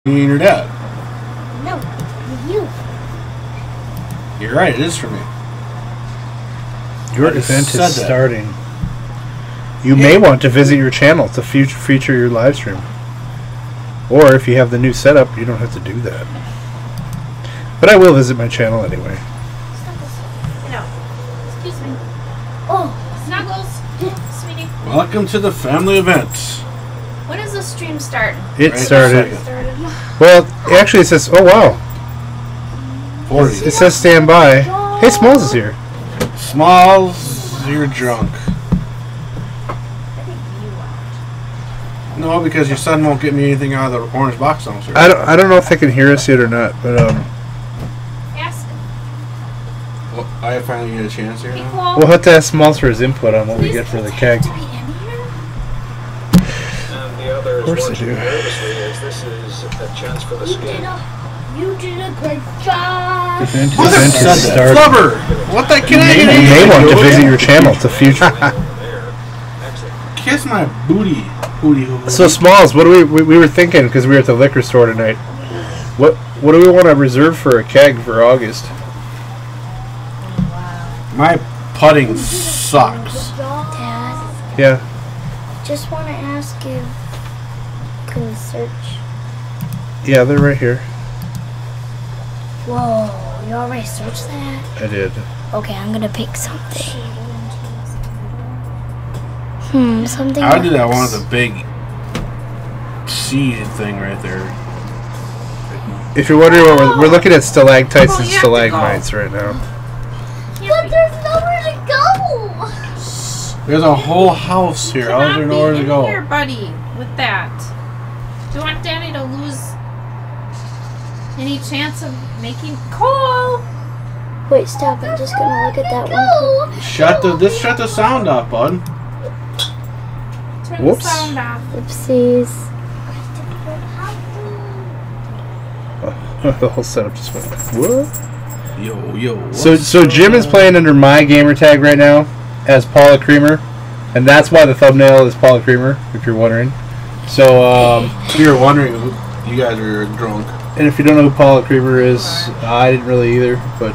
Me and your dad. No, you. You're right, it is for me. Your event is starting. You may want to visit your channel to feature your live stream. Or if you have the new setup, you don't have to do that. But I will visit my channel anyway. No. Excuse me. Oh, Snuggles. Sweetie. Welcome to the family event. When does the stream start? It started. Well, actually it says, oh wow. 40. It says stand by. Hey, Smalls is here. Smalls, you're drunk. No, because your son won't get me anything out of the orange box dumpster. I don't know if they can hear us yet or not, but Ask. Well, I finally get a chance here now. We'll have to ask Smalls for his input on what we get for the keg. Of course I do. This is a chance for the skin. You did a great job. Event is started. Flubber! What the can I You may want to visit your channel to future. Kiss my booty. So Smalls, what do we were thinking because we were at the liquor store tonight. What do we want to reserve for a keg for August? My putting sucks. Dad, Yeah. just want to ask if you can search. Yeah, they're right here. Whoa, you already searched that? I did. Okay, I'm gonna pick something. Something. I would do that one with a big seed thing right there. If you're wondering what we're looking at stalactites and stalagmites right now. But there's nowhere to go. There's a whole house here. How is there nowhere to go? Here, buddy, with that. Do you want Danny to lose any chance of making call? Wait, stop. I'm just gonna look at that one. Shut the sound off, bud. Turn Whoops. the sound off. Oopsies. The whole setup just went. What? Yo. So Jim is playing under my gamer tag right now as Paula Creamer, and that's why the thumbnail is Paula Creamer, if you're wondering. So If you're wondering, you guys are drunk. and if you don't know who Paula Creamer is, I didn't really either, but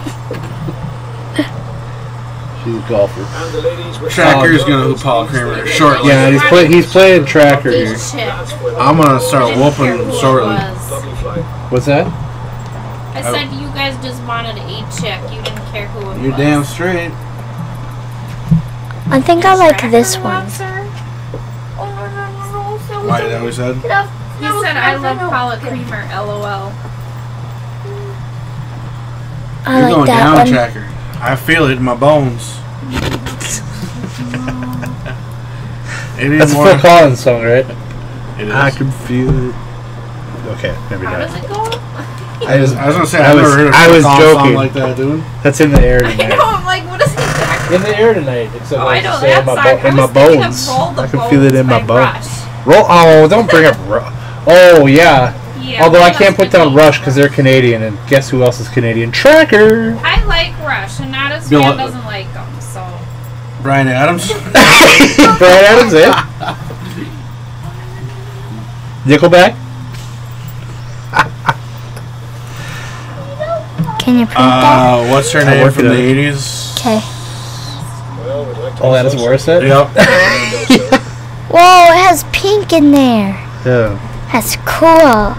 she's a golfer. And the ladies with Tracker's gonna who Paul Creamer is shortly. Yeah, he's playing tracker here. I'm gonna start whooping shortly. What's that? I said you guys just wanted a chick. You didn't care who it was. You're damn straight. I think I like this one. Why is that what he said? He said, I love Paula Creamer, LOL. I You're like going that down, one. Tracker. I feel it in my bones. That's a Phil Collins song, right? It is. I can feel it. Okay, maybe How not. does it go? I was gonna say I I've was- never heard of I a was song joking. like that, dude. That's in the air I know, tonight. I'm like, what is he talking In the air tonight. Except Oh, I know say that in my, song. in I my was thinking of bones. Roll the I can feel it in my Bones by bones. Rush. Roll. Oh, don't bring up Rush. Oh yeah. Yeah, Although I that's can't put the down thing. Rush because they're Canadian, and guess who else is Canadian? Tracker. I like Rush, and Nadas Bill- fan doesn't like them, so. Brian Adams. Brian Adams, it. Nickelback. Can you print that? What's her I'll name work from it the out. 80s? Okay. Well, we'd like to Oh, that is worse. It. Yep. Whoa, it has pink in there. Yeah. That's cool.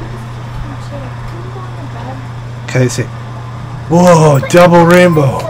Okay, see. Whoa, double rainbow.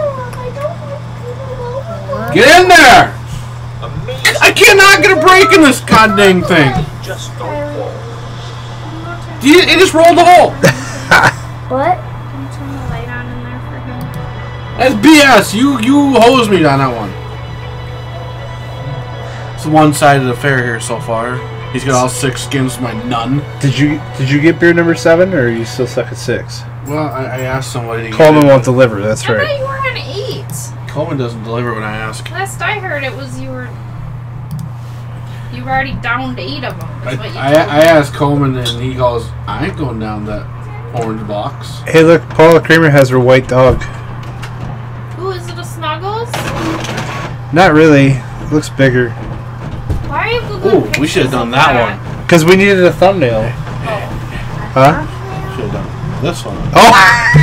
Get in there! amazing. I cannot get a break in this goddamn thing. Just don't fall. It just rolled the hole. What? Can you turn the light on in there for him? That's BS. You hosed me on that one. It's the one side of the fair here so far. He's got all 6 skins to my none. Did you get beer number 7, or are you still stuck at 6? Well, I asked somebody. To Coleman get won't deliver. That's I thought right. you were on 8. Coleman doesn't deliver when I ask. Last I heard, it was you were already down to 8 of them. I Is what you I told me. asked Coleman and he goes, I ain't going down that orange box. Hey, look, Paula Creamer has her white dog. Ooh, is it a Snuggles? Not really. It looks bigger. Why are you Googling Ooh, we should have pictures done of that one. Because we needed a thumbnail. Oh. Huh? Should have done this one. Oh!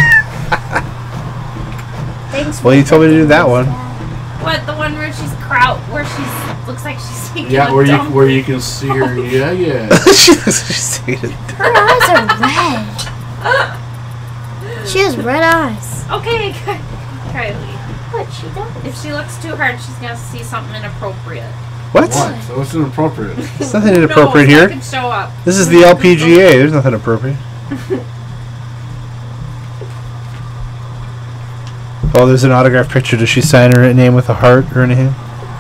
Thanks. Well, you told me to do that one. What, the one where she's looks like she's taking Yeah, a where dump? you can see her. Yeah, yeah. She's taking it. Her eyes are red. She has red eyes. Okay, Kylie. What she does? If she looks too hard, she's gonna see something inappropriate. What? What? So what's inappropriate? There's nothing inappropriate no, here. Can show up. This is the LPGA. There's nothing appropriate. Oh, there's an autograph picture. Does she sign her name with a heart or anything?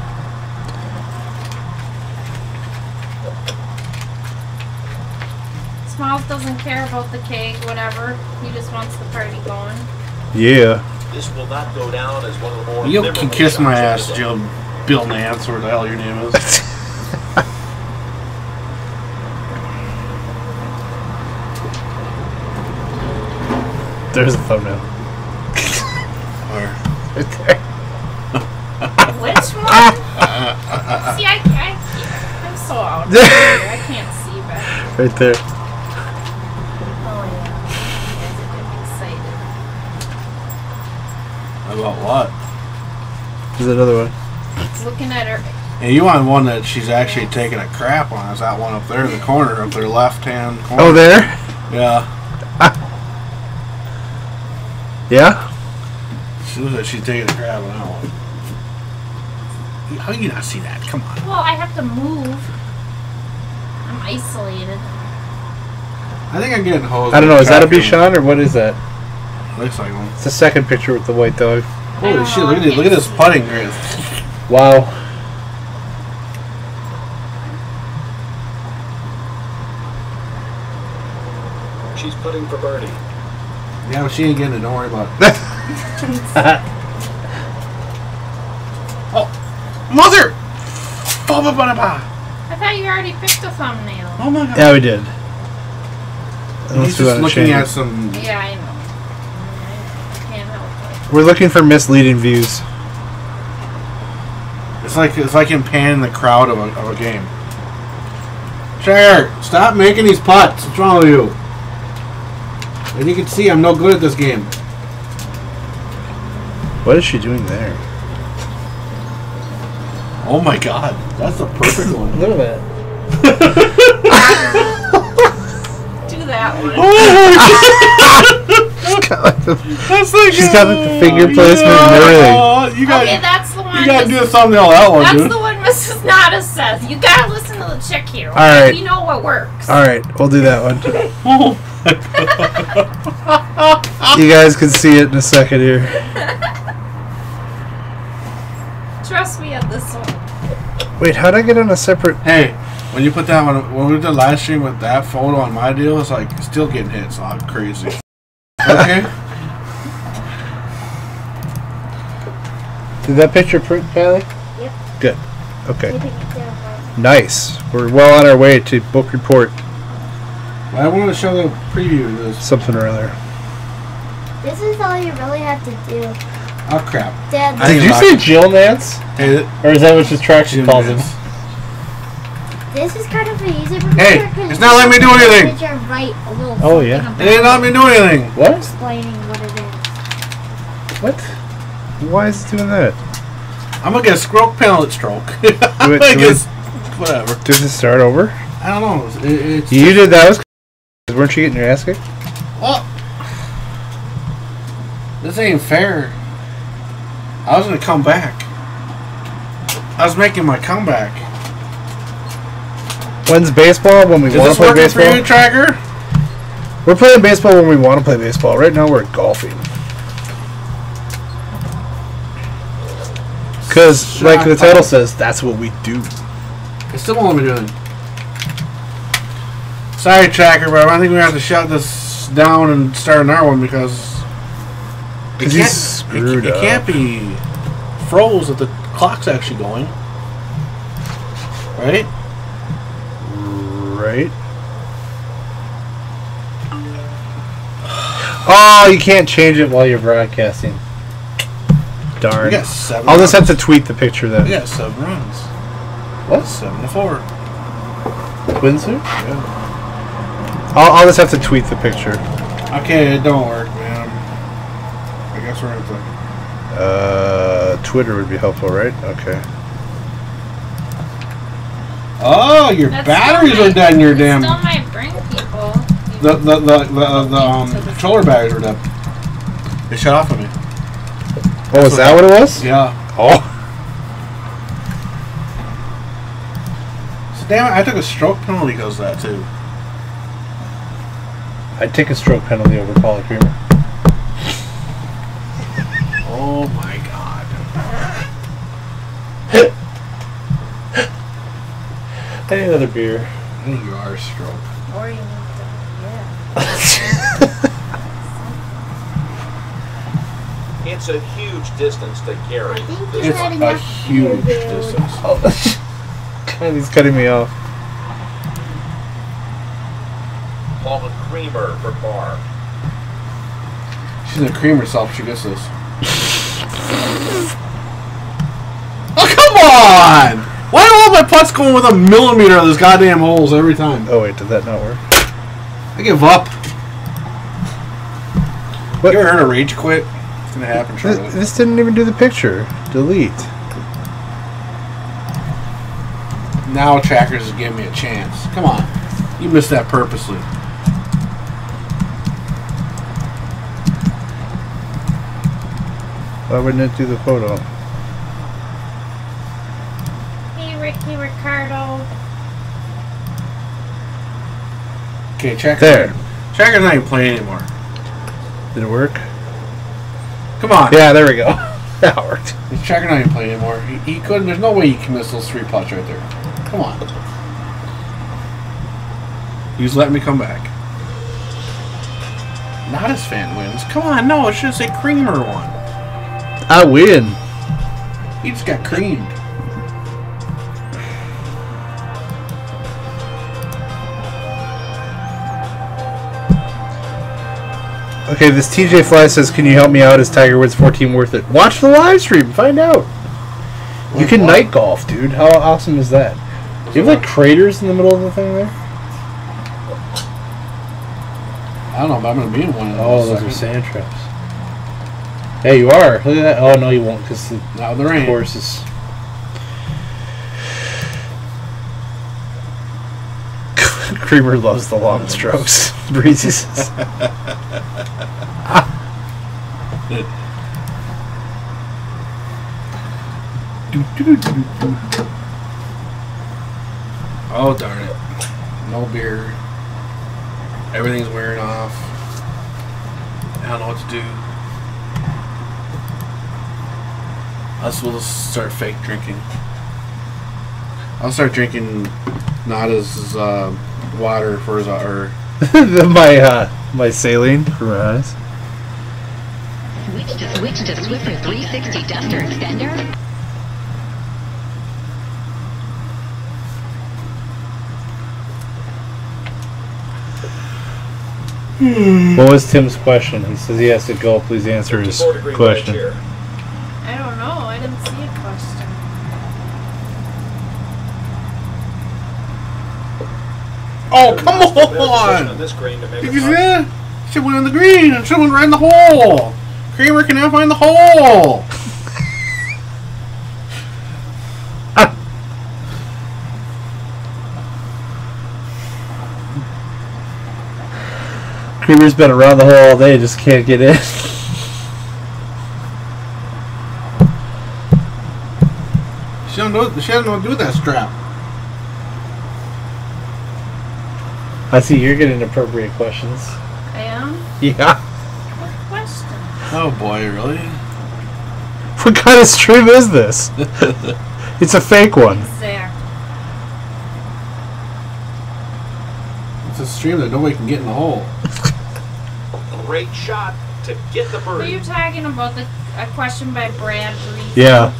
Smalls doesn't care about the cake, whatever. He just wants the party going. Yeah. This will not go down as one of the more You memorable can kiss my ass, shots of the day. Joe. Bill Nance, or the hell your name is. There's a thumbnail. Or, Right there. Which one? See, I'm so out of here. I can't see back. Right there. Oh, yeah. You guys are getting excited. about what? There's another one. Looking at her. And you want one that she's actually taking a crap on. Is that one up there in the corner, up their left-hand corner? Oh, there? Yeah. Yeah? She looks like she's taking a crap on that one. How do you not see that? Come on. Well, I have to move. I'm isolated. I think I'm getting hosed. I don't know. Is that a Tracking. Bichon or what is that? Looks like one. It's the second picture with the white dog. Holy shit! Look at it! Look at this putting grid. Wow. She's putting for birdie. Yeah, but she ain't getting it. Don't worry about it. Oh, mother! I thought you already picked a thumbnail. Oh my god! Yeah, we did. He's just looking at some. Yeah, I know. I can't help it. We're looking for misleading views. It's like him panning the crowd of a game. Chair, stop making these putts. What's wrong with you? As you can see, I'm no good at this game. What is she doing there? Oh my god, that's the perfect one. Look at that. Do that one. She's got like the finger placement and everything. You got, Okay, that's the one. you gotta do a thumbnail of that one, That's dude. the one Mrs. Nadas says. You gotta listen to the chick here. Okay? All right. You know what works. Alright, we'll do that one. Oh You guys can see it in a second here. Trust me on this one. Wait, how'd I get on a separate... Hey, when you put that one, when we did the live stream with that photo on my deal, it's like still getting hit, so I'm crazy. Okay? Did that picture print, Kylie? Yep. Good. Okay. Maybe you can have Nice. We're well on our way to book report. Well, I wanted to show the preview of this. Something or other. one. This is all you really have to do. Oh crap. Dad, I think Did you Rock- say Jill Nance? Hey, Or is that what his traction calls him? this is kind of an easy Hey, picture 'cause it's not letting me do anything. Picture right a little Oh, yeah. something It ain't about let me do anything. What? explaining what it is. What? Why is it doing that? I'm gonna get a stroke penalty stroke. Whatever. Does it start over? I don't know. It's You did that? Weren't you getting your ass kicked? well, this ain't fair. I was gonna come back. I was making my comeback. When's baseball? When we Is want to this play working for baseball? you, Tracker? We're playing baseball when we want to play baseball. Right now we're golfing. Because, like the title says, that's what we do. It still won't let me do anything. Sorry, Tracker, but I think we have to shut this down and start another one because Because he's screwed it up. can't be froze if the clock's actually going. Right? Right? Oh, you can't change it while you're broadcasting. We Darn. got 7 I'll just have runs. to tweet the picture We then. got 7 runs. What? 7-4. Twins here? Yeah. I'll just have to tweet the picture. Okay, it don't work, man. I guess we're gonna have to... Twitter would be helpful, right? Okay. Oh, your That batteries still are dead in your might- damn... Still might bring people. The controller batteries are dead. They shut off on me. Oh, is that what it was? Yeah. Oh. So damn it, I took a stroke penalty because of that too. I'd take a stroke penalty over Paula Creamer. Oh my god. I need another beer. I think you are a stroke. Or you need to, yeah. It's a huge distance to carry. I think you It's had a enough huge beer, dude. distance. Oh, God, he's cutting me off. Paula Creamer for bar. She's gonna cream herself if she gets this. Oh, come on! Why are all my putts going with a millimeter of those goddamn holes every time? Oh, wait, did that not work? I give up. What? You ever heard of rage quit? It's gonna happen shortly. This didn't even do the picture. Delete. Now Trackers is giving me a chance. Come on. You missed that purposely. Why wouldn't it do the photo? Hey, Ricky Ricardo. Okay, Trackers. There. Trackers not even playing anymore. Did it work? Come on. Yeah, there we go. That worked. Tracker not even playing anymore. He couldn't. There's no way he can miss those 3 putts right there. Come on. He was letting me come back. Nadas fan wins. Come on, no, it should say Creamer won. I win. He just got creamed. Okay, this TJ Fly says, "Can you help me out? Is Tiger Woods 14 worth it?" Watch the live stream. Find out. You can night golf, dude. How awesome is that? Do you have like craters in the middle of the thing there? I don't know, but I'm going to be in one of Oh, those. those are sand traps. Hey, you are. Look at that. Oh, no, you won't, because the Not with the rain. course is... Creamer loves the long strokes. Breezy says. Oh, darn it. No beer. Everything's wearing off. I don't know what to do. We'll just start fake drinking. I'll start drinking Nadas water for his my saline for my eyes. Switch to Swiffer 360 Duster Extender. What was Tim's question? He says he has to go. Please answer his 54 degree question. wedge here. I don't know. I didn't see a question. Oh, come Better position on! on this green to make Did it you see putt. that? Should went on the green and should went right in the hole. Creamer cannot find the hole. Creamer's been around the hole all day, just can't get in. She doesn't know what to do with that strap. I see you're getting appropriate questions. I am? Yeah. What question? Oh boy, really? What kind of stream is this? It's a fake one. There. It's a stream that nobody can get in the hole. Great shot to get the Are you birdie. talking about a question by Brad Reese? Yeah.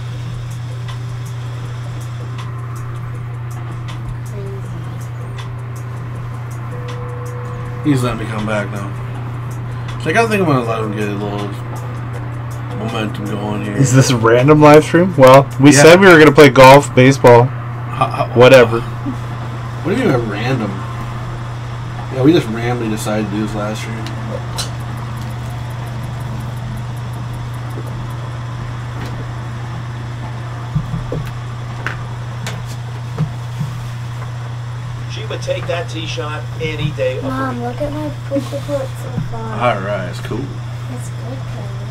He's letting me come back now. So I gotta think I'm gonna let him get a little momentum going here. Is this a random live stream? Well, we Yeah. said we were going to play golf, baseball, whatever. What do you mean by random? Yeah, we just randomly decided to do this last year. She would take that tee shot any day of the Mom, week. look at my poker put so far. Alright, it's cool. It's good, Kylie.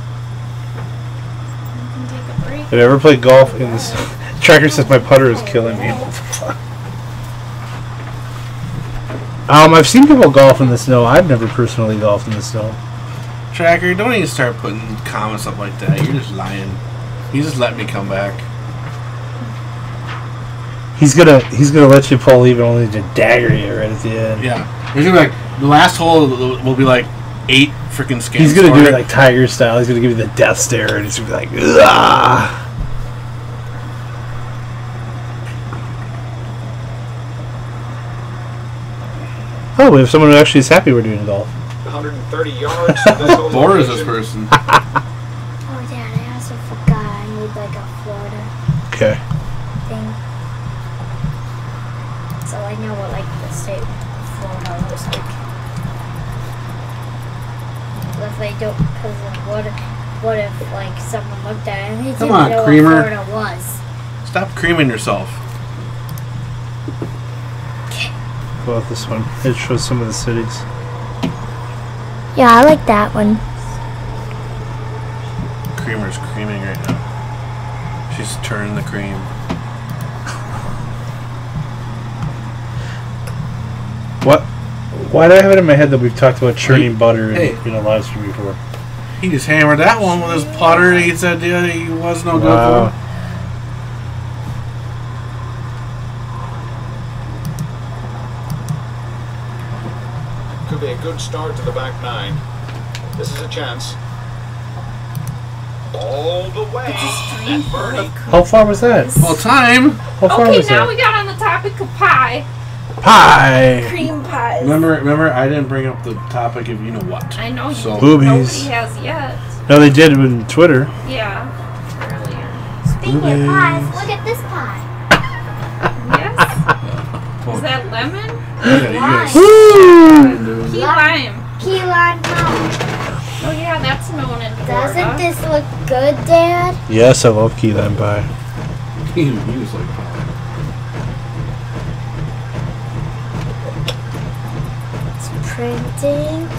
You can take a break. Have you ever played golf in this? Tracker says my putter is killing me. I've seen people golf in the snow. I've never personally golfed in the snow. Tracker, don't even start putting comments up like that. You're just lying. You just let me come back. He's gonna let you pull even only to dagger you right at the end. Yeah. There's gonna be like, the last hole will be like 8 freaking scans. He's gonna do it like Tiger style. He's gonna give you the death stare and he's gonna be like, ugh. Oh, we have someone who actually is happy we're doing golf. 130 yards to this whole Bored is this location. person? Oh, Dad, I also forgot I need like a Florida Okay. thing. So I know what like the state of Florida looks like. But if they don't, because what if like someone looked at it and they Come didn't on, know Creamer. what Florida was? Stop creaming yourself. Well, this one. It shows some of the cities. Yeah, I like that one. Creamer's creaming right now. She's turning the cream. What? Why do I have it in my head that we've talked about churning butter Hey. in a live stream before? He just hammered that one with his putter. He said he was no good Wow. for him. Could be a good start to the back nine. This is a chance. All the way. And birdie. How far was that? Well, time. How far Okay, was now that? we got on the topic of pie. Pie! Cream pies. Remember, I didn't bring up the topic of you know what. I know you. So- Boobies. Nobody has yet. No, they did on Twitter. Yeah. Earlier. Speaking of pies, look at this pie. Yes. Is that lemon? Woo! Key lime. Key lime pie. Oh yeah, that's known in Florida. Doesn't this look good, Dad? Yes, I love key lime pie. He was like, It's printing.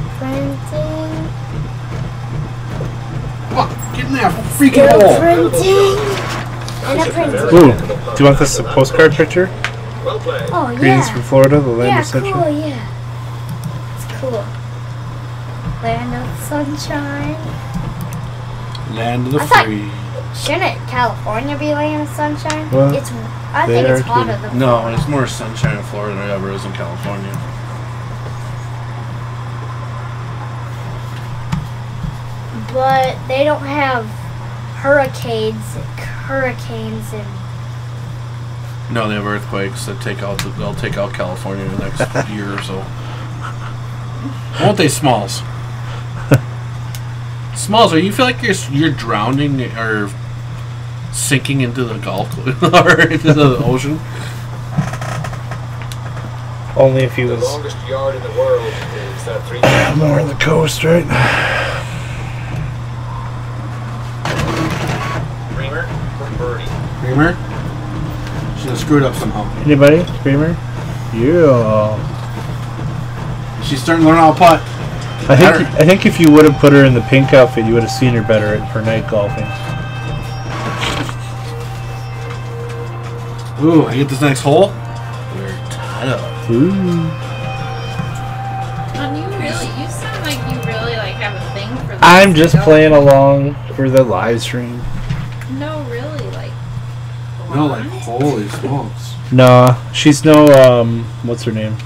"Fuck, get in that freaking Still hole." printing. And a printing. Ooh, do you want this a postcard picture? Well played. Oh, Greetings yeah. from Florida, the land Yeah, of sunshine. cool, yeah. It's cool. Land of sunshine. Land of the I thought- free. Shouldn't California be land of sunshine? Well, I they think it's are hotter too. than No, Florida. it's more sunshine in Florida than it ever is in California. But they don't have hurricanes and No, they have earthquakes that they'll take out California in the next year or so. Won't they, Smalls? Smalls, are you feel like you're drowning or sinking into the Gulf or into the ocean? Only if he The was longest yard in the world is that 3. more on the coast, right? Creamer from birdie. Creamer? She done screwed up somehow. Anybody? Creamer? Yeah. She's starting to learn how to putt. I think if you would have put her in the pink outfit, you would have seen her better for night golfing. Ooh, I get this next hole. We're tied up. Ooh. And you sound like you really like have a thing for this. I'm just Go. playing along for the live stream. No, really, like. No, like, holy smokes. Nah, she's no, what's her name?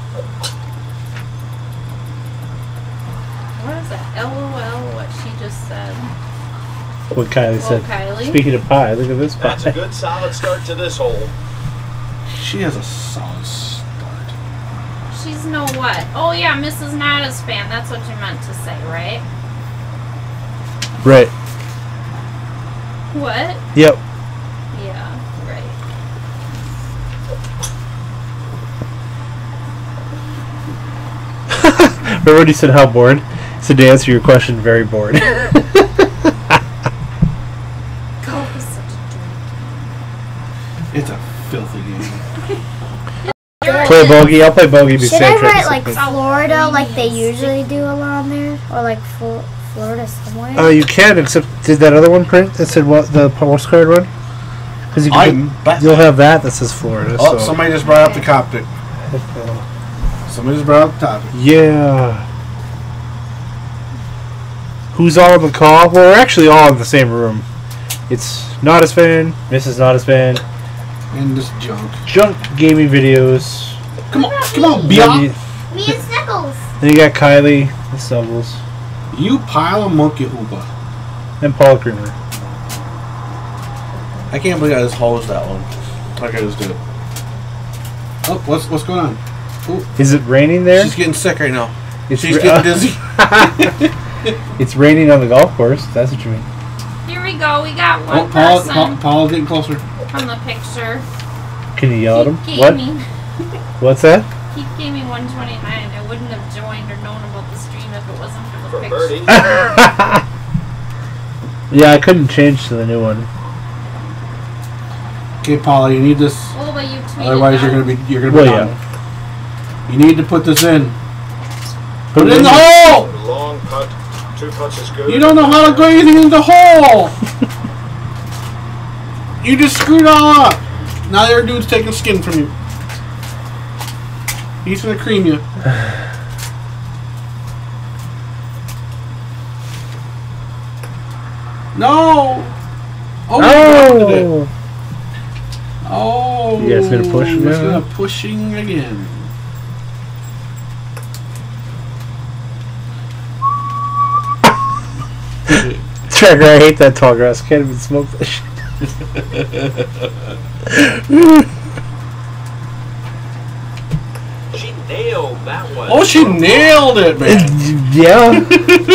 What is that? LOL, what she just said. What Kylie Well, said. Kylie. Speaking of pie, look at this That's a pie. good solid start to this hole. She has a solid start. She's no what? Oh yeah, Mrs. Nadas fan. That's what you meant to say, right? Right. What? Yep. Yeah, right. Remember when you said how bored? So to answer your question, very bored. Golf is such a It's a filthy game. drink. Play bogey. I'll play bogey. Should I write like something. Florida like they usually do along there? Or like Florida somewhere? You can, except did that other one print that said what the postcard one? Because you'll have that says Florida. Oh, so. somebody just brought up the Coptic. Somebody just brought up the topic. Yeah. Who's all on the call? Well, we're actually all in the same room. It's Nadas fan, Mrs. Nadas fan, And this junk. Junk Gaming Videos. Come on, Then Beyond. you, Me and Snickles. then you got Kylie, the Stubbles, You pile of monkey hoopa. and Paula Creamer. I can't believe I just hosed that one. Like I just did. Oh, what's going on? Ooh, Is it raining there? she's getting sick right now. It's She's ra- getting dizzy. It's raining on the golf course. That's what you mean. Here we go. We got Oh, one person Paul's getting closer. from the picture. Can you yell at him? Keith What? gave me- What's that? Keith gave me 129. I wouldn't have joined or known about the stream if it wasn't for the For picture. birdie. Yeah, I couldn't change to the new one. Okay, Paula, you need this. Oh, but you tweeted Otherwise, that. you're gonna be Well, done. You need to put this in. Put Put it in the hole. Long putt. 2 putts is good. You don't know how to go anything in the hole. You just screwed all up. Now your dude's taking skin from you. He's gonna cream you. No. Oh, you dropped it. Oh! Oh. You guys gonna push He's now? gonna pushing again. Tracker, I hate that tall grass. Can't even smoke that shit. She nailed that one. Oh, she nailed it, man. Yeah.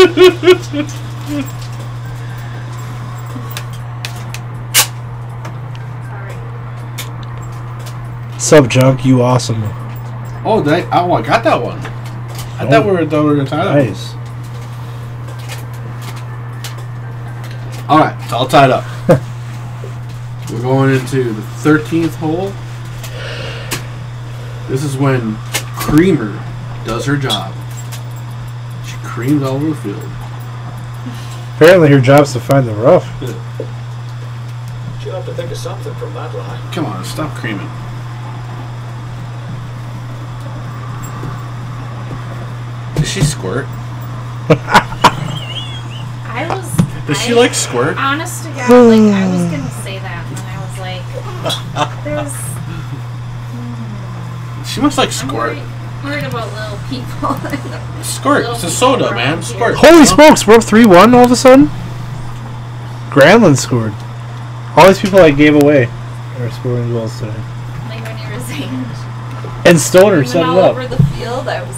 Sub Junk, you awesome. Oh, I got that one. I thought we were gonna tie that one. Nice. All right, it's all tied up. We're going into the 13th hole. This is when Creamer does her job. She creams all over the field. Apparently her job's to find the rough. She'll have to think of something from that line. Come on, stop creaming. Does she squirt? Does she like squirt? Honest to God, like I was gonna say that, and I was like, "There's." She must like I'm squirt. worried about little people. Squirt. It's a soda, man. Squirt. Holy smokes, we're up 3-1 all of a sudden? Granlund scored. All these people I gave away are scoring goals today. Like when you were saying. And Stoner Even set it all up. over the field, I was.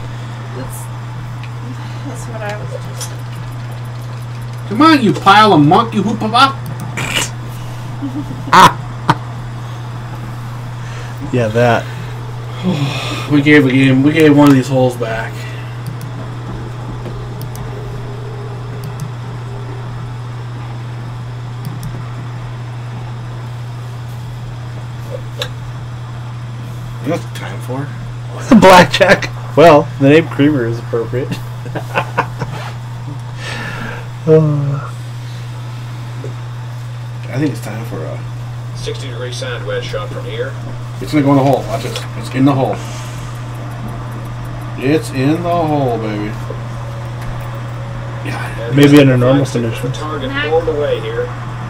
That's what I was just. Come on, you pile of monkey hoopapa. Yeah, that. We gave one of these holes back. You know what it's time for? Blackjack. Well, the name Creamer is appropriate. I think it's time for a. 60-degree sand wedge shot from here. It's gonna go in the hole. Watch it. It's in the hole. It's in the hole, baby. Yeah. And Maybe this under normal flag stick conditions. the target all the way here.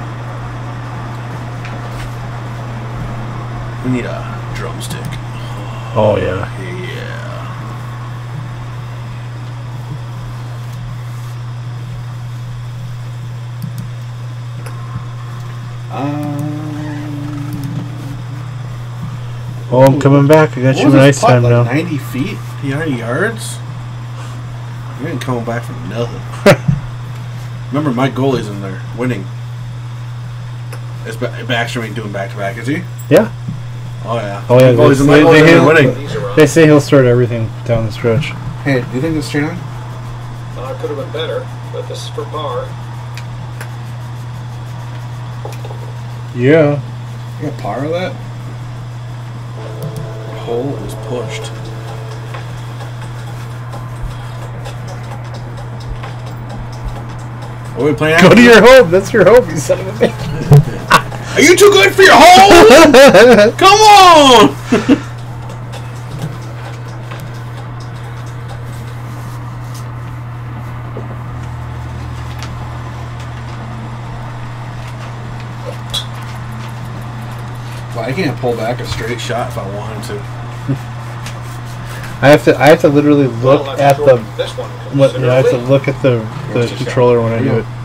We need a drumstick. Oh, yeah. Yeah. Oh, I'm coming back. I got you a nice time now. 90 feet? 90 yards? You ain't coming back from nothing. Remember, my goalie's in there, winning. Is Backstrom doing back-to-back, is he? Yeah. Oh, yeah. Oh, yeah. My goalie's in there winning. These are They say he'll start everything down the stretch. Hey, do you think it's straight on? It could have been better, but this is for par. Yeah. You got par of that? Hole is pushed. Are we playing? Go to your home. That's your home, you son of a bitch. Are you too good for your hole? Come on! Well, I can't pull back a straight shot if I wanted to. I have to literally look at the. This one I have to look at the controller when I do it.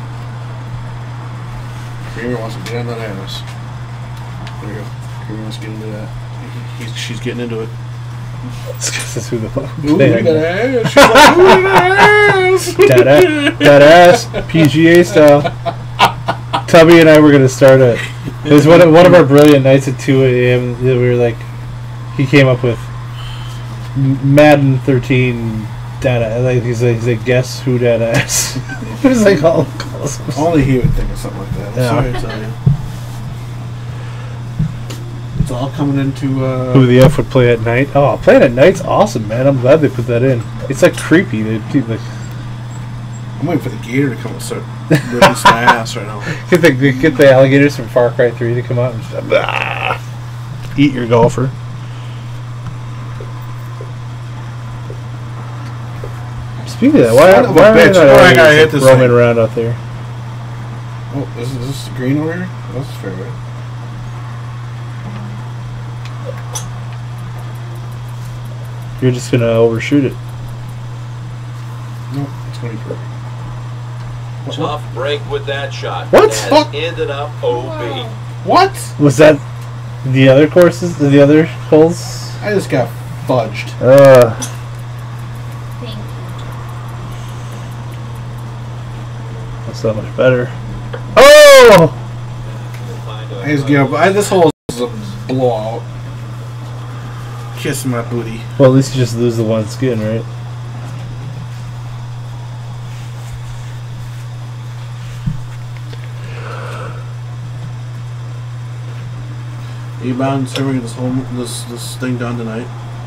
Creamer wants to get on that ass. There you go. Creamer wants to get into that. She's getting into it. That's who the fuck. Ooh, that ass. She's like, ooh, that ass. That ass, PGA style. Tubby and I were gonna start it. It was one of our brilliant nights at 2 a.m. We were like, he came up with Madden 13 data. Like he's like, guess who that ass? It was like all calls. Only he would think of something like that. Yeah. Sorry to tell you. It's all coming into. Who the F would play at night? Oh, playing at night's awesome, man. I'm glad they put that in. It's like creepy. They do like. I'm waiting for the gator to come and start ripping some ass right now. Get the alligators from Far Cry 3 to come out and just, eat your golfer. Speaking of that, why Son of a are bitch. they not I gotta hit this roaming thing. around out there? Oh, is this the green over here? That's fair, right? You're just gonna overshoot it. No, it's going to be perfect. Tough break with that shot. What? That Fuck. ended up OB. What? Was that the other courses? The other holes? I just got fudged. Thank you. That's not much better. Oh! I just give up. This hole is a blowout. Kiss my booty. Well, at least you just lose the one skin, right? Are you bound to ever get this thing done tonight?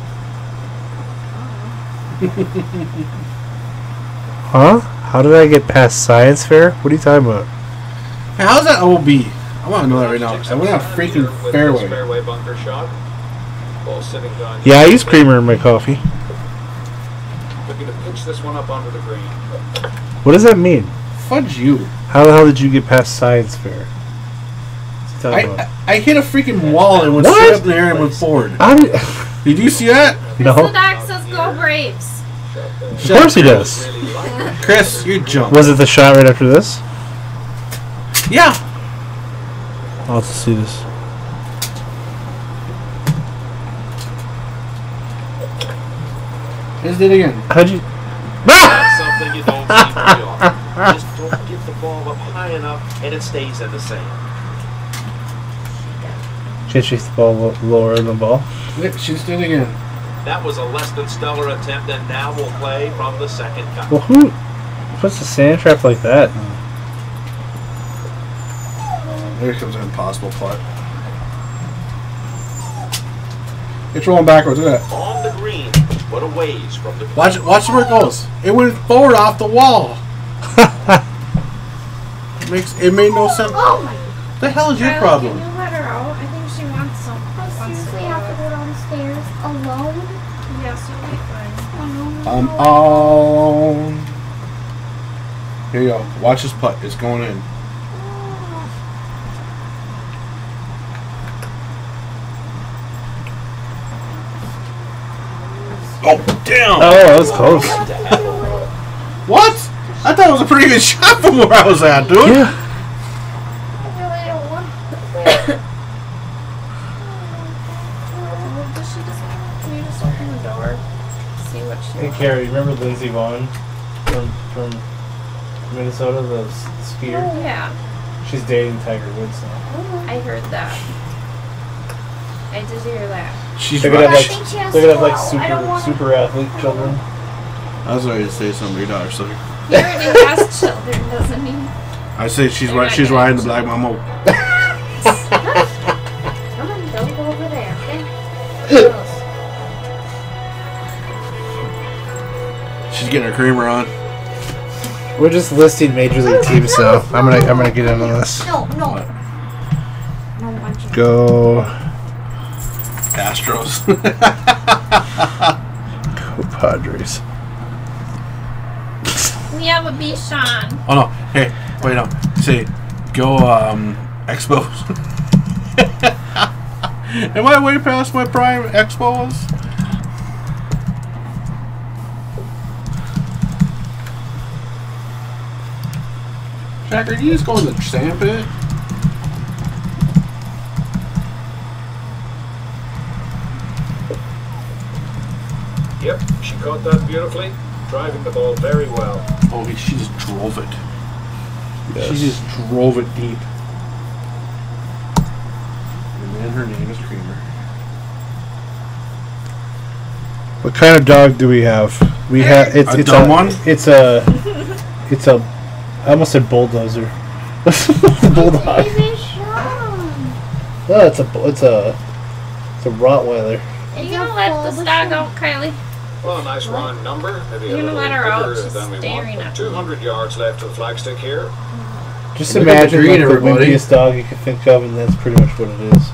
Huh? How did I get past science fair? What are you talking about? Hey, how's that OB? I want to know that right now. I went on a freaking fairway. Fairway bunker shot. Ball sitting on. Yeah, I use creamer in my coffee. Looking to pitch this one up onto the green. What does that mean? Fudge you. How the hell did you get past science fair? What's he talking about? I hit a freaking wall and went What? straight up in the air and went forward. Did you see that? No. Crystal Doc says go Braves. Of course he does. Chris, you're junk. Was it the shot right after this? Yeah. I'll have to see this. Just did it again. How'd you... That's something you don't see very often. Just don't get the ball up high enough and it stays in the sand. Can't chase the ball lower than the ball? She just did it again. That was a less than stellar attempt, and now we'll play from the second cut. Well, who puts a sand trap like that? There comes an impossible putt. It's rolling backwards. Look at that. On the green, but a ways from the Watch where it goes. It went forward off the wall. It made no sense. Oh my! What the hell is your Can problem? you let her out? I think she wants some. I seriously have to go downstairs alone. Yes, you'll be fine. I'm on. Here you go. Watch this putt. It's going in. Oh, damn! Oh, that was close. What? I thought it was a pretty good shot from where I was at, dude. Yeah. I really don't want Does she just? Can you just open the door? See what she Hey, wants. Carrie, remember Lindsey Vaughn from Minnesota, the skier? Yeah, She's dating Tiger Woods now. I heard that. I did hear that. She's They're gonna right. have I think she has they're gonna have like 12. I don't want super athlete children. I was ready to say something. Your daughter, so He already has children, doesn't he? I say she's right. She's riding the black mama. Come on, don't go over there, okay? She's getting her creamer on. We're just listing major league teams, so I'm gonna get in on this. No. No, want you. Go Astros. Go Padres. We have a Bichon. Oh no! Hey, wait no. Say, go Expos. Am I way past my prime Expos? Jacker, you just go in the sand pit? Yep, she caught that beautifully, driving the ball very well. Oh, she just drove it. Yes. She just drove it deep. And then her name is Creamer. What kind of dog do we have? We have A dumb one? It's a I almost said bulldozer. Bulldog. Baby Sean. No, it's a Rottweiler. Are you gonna let this dog out, Kylie? Well, a nice round number. Maybe You're a gonna little let her out, bigger she's than we staring want. at 200 yards left to the flagstick here. Just Look at the imagine green, like the everybody. windiest dog you could think of, and that's pretty much what it is.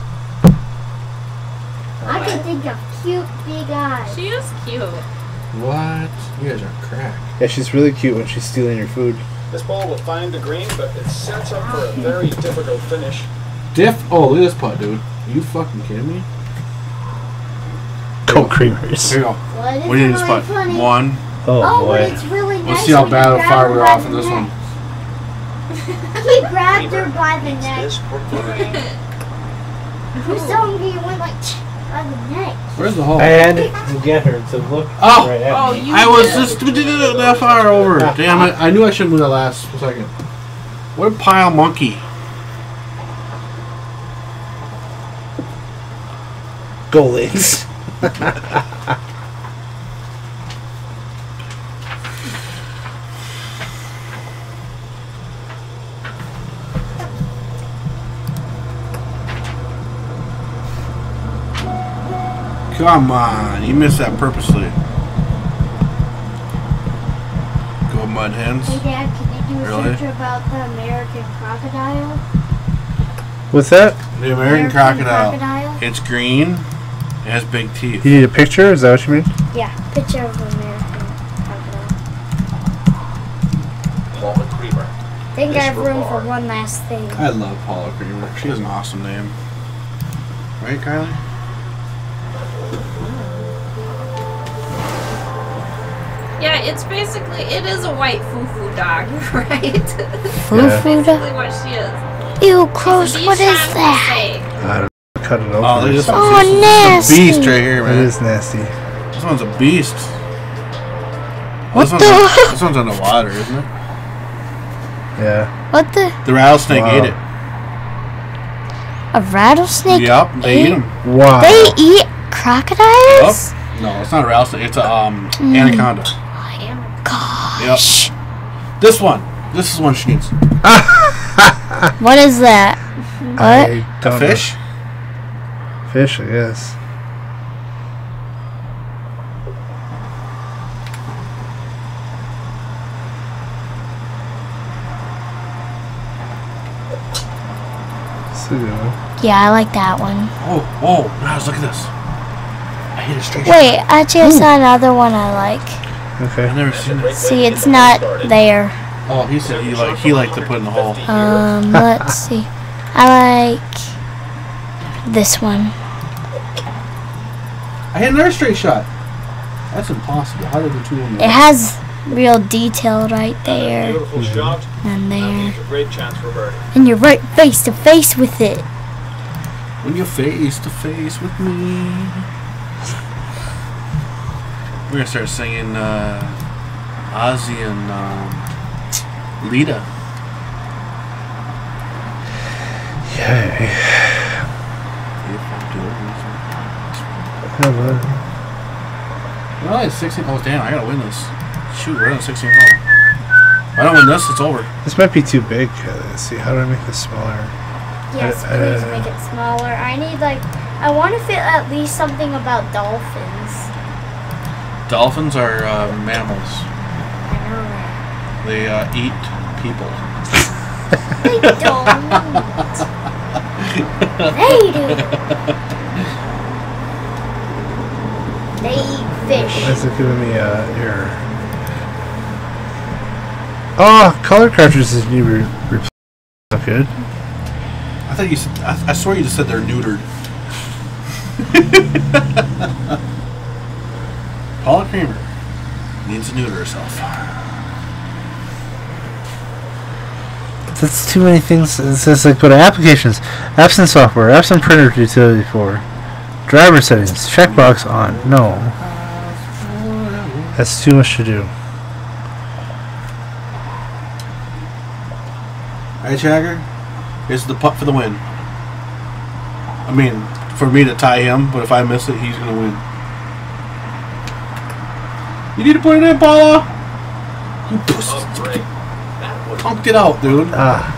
I can think of cute big eyes. She is cute. What? You guys are crack. Yeah, she's really cute when she's stealing your food. This ball will find the green, but it sets up for a very difficult finish. Oh, look at this putt, dude. You fucking kidding me? Go Creamers. Here you go. Well, it What do you need isn't this putt? really funny. One. Oh Oh, but boy. it's really nice. Let's see how when bad you a grab fire her we're by off the in this neck. one. He grabbed her by the Needs neck. this or birdie. For some reason, he went like by the neck. Where's the hole? I had to get her to look Oh! right at Oh, me. you I was did. just that far over. Damn it! I knew I shouldn't move that last second. What a pile monkey! Go Lynx. Come on, you missed that purposely. Go mud hens. Hey Dad, can you do a Really? search about the American crocodile? What's that? The American crocodile. crocodile? It's green. It has big teeth. You need a picture? Is that what you mean? Yeah, picture of the American crocodile. Paula Creamer. I think I This have room for bar. one last thing. I love Paula Creamer. She has an awesome name. Right, Kylie? Yeah, it's basically, it is a white foo-foo dog, right? Foo-foo Basically what she is. Ew, It's gross, a what is Bichon that? Frise. I don't know. Cut it open. Oh, look at this one. Oh, This is a nasty. beast right here, It man. is nasty. This one's a beast. What this, the- this one's on the water, isn't it? Yeah. What the? The rattlesnake Wow. ate it. A rattlesnake? Yep, they eat them. Wow. They eat crocodiles? No, it's not a rattlesnake. It's a anaconda. Gosh. This one. This is one she needs. What is that? What? I don't A fish? know. Fish, I guess. That's a good one. Yeah, I like that one. Oh, Naz, look at this. I hit a straight shot. Wait, actually I saw another one I like. Okay. I've never seen it. See, it's not there. Oh, he said he liked to put in the hole. Let's see. I like this one. I hit another straight shot. That's impossible. How did the two of them? It has real detail right there Beautiful shot. and there. It's a great chance for birdie. And you're right face to face with it. When you're face to face with me. We're gonna start singing Ozzy and Lita. Yay. If I do Come on. well, it's 16. Oh damn! I gotta win this. Shoot, we're on a 16 hole. If I don't win this, it's over. This might be too big. Let's see, how do I make this smaller? Yes, please make it smaller. I need I want to fit at least something about dolphins. Dolphins are mammals. I know that. They eat people. They don't. They do. They eat fish. That's giving me error. Oh, color cartridges need replaced. Not good. I thought you said. I swear you just said they're neutered. Paula Creamer needs to neuter herself. That's too many things. It says go to applications, apps and software, apps and printer utility for, driver settings, checkbox on. No, that's too much to do. Alright, Jagger, here's the putt for the win. I mean, for me to tie him, but if I miss it, he's gonna win. You need to put it in, Paula. You pussy. Oh, great. That was Pumped it out, dude. Ah,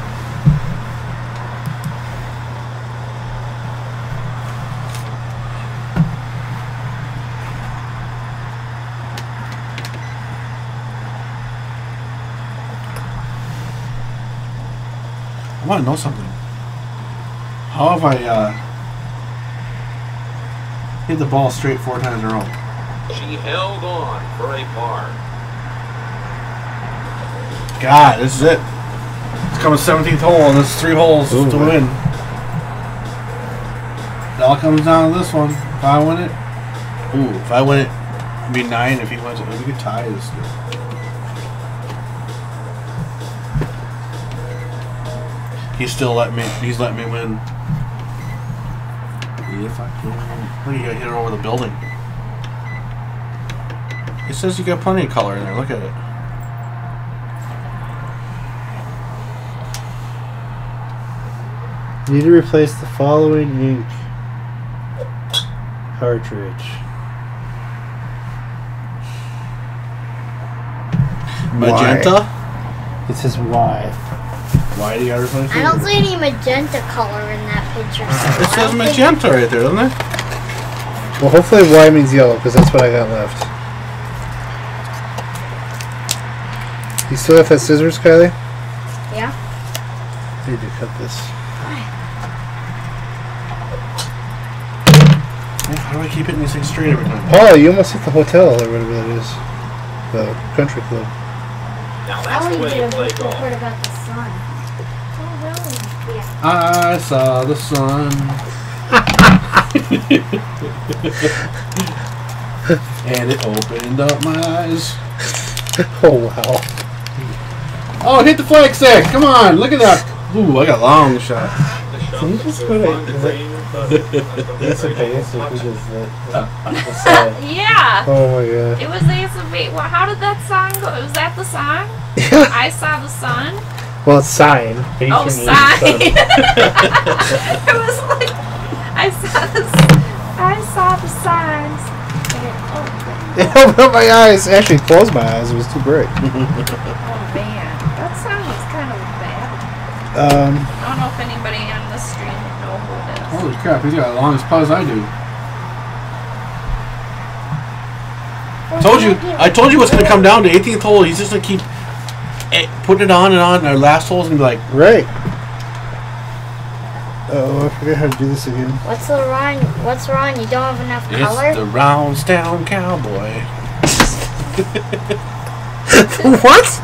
I want to know something. How have I hit the ball straight 4 times in a row? She held on for a par. God, this is it. It's coming 17th hole, and there's 3 holes Ooh, to man. win. It all comes down to this one. If I win it, if I win it, it'd be 9. If he wins it, we could tie this. He's letting me win. If I can. Look, you gotta hit it over the building. It says you got plenty of color in there. Look at it. need to replace the following ink cartridge. Magenta? Why? It says why. Why do you gotta replace it? I don't see any magenta color in that picture. So It I says don't think- magenta right there, doesn't it? Well, hopefully Y means yellow, because that's what I got left. You still have that scissors, Kylie? Yeah. I need to cut this. How do I keep hitting these things straight every time? Paula, you almost hit the hotel or whatever that is. The country club. Now I that's the only way did you a play report golf. about the sun. Oh, really? Yeah. I saw the sun. And it opened up my eyes. Oh, wow. Oh, hit the flag stick! Come on, look at that. Ooh, I got a long shot. The shot Can you was just so go to- fun to is clean, but Ace of Base, much. which is the side. Yeah. Oh my god. It was the Ace of Base. Well, how did that song go? Was that the song? Yeah. I saw the sun. Well, it's sign. Oh, sign. It was like I saw the signs. And it opened. It opened up my eyes. Actually, it closed my eyes. It was too bright. Oh man, that song was kind of bad. I don't know if anybody on the stream would know who it is. Holy crap, he's got as long as pause I do. I told you what's going to come down to 18th hole. He's just going to keep putting it on and on. And our last hole's going to be like, Right. Oh, I forgot how to do this again. What's wrong? What's wrong? You don't have enough color? it's the Roundstown Cowboy. What?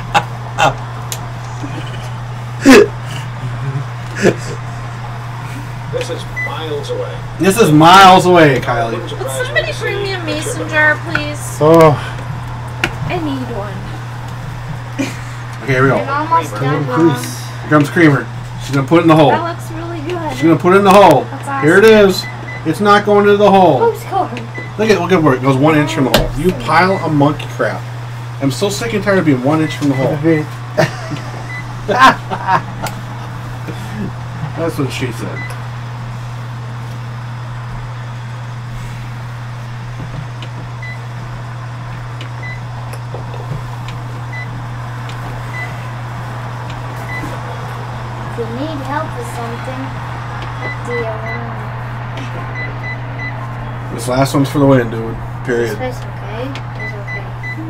This is miles away. This is miles away, Kylie. Wouldn't Would surprise somebody to see bring me a a mason jar, please? Oh, I need one. Okay, here we I'm go. almost done, Mom. Here comes Creamer. She's going to put it in the hole. That looks really good. She's going to put it in the hole. That's awesome. Here it is. It's not going into the hole. Who's going? Look at where it goes 1 inch from the hole. You pile of monkey crap. I'm so sick and tired of being 1 inch from the hole. That's what she said. you need help with something, This last one's for the win, dude. Is Period. this okay? It's okay.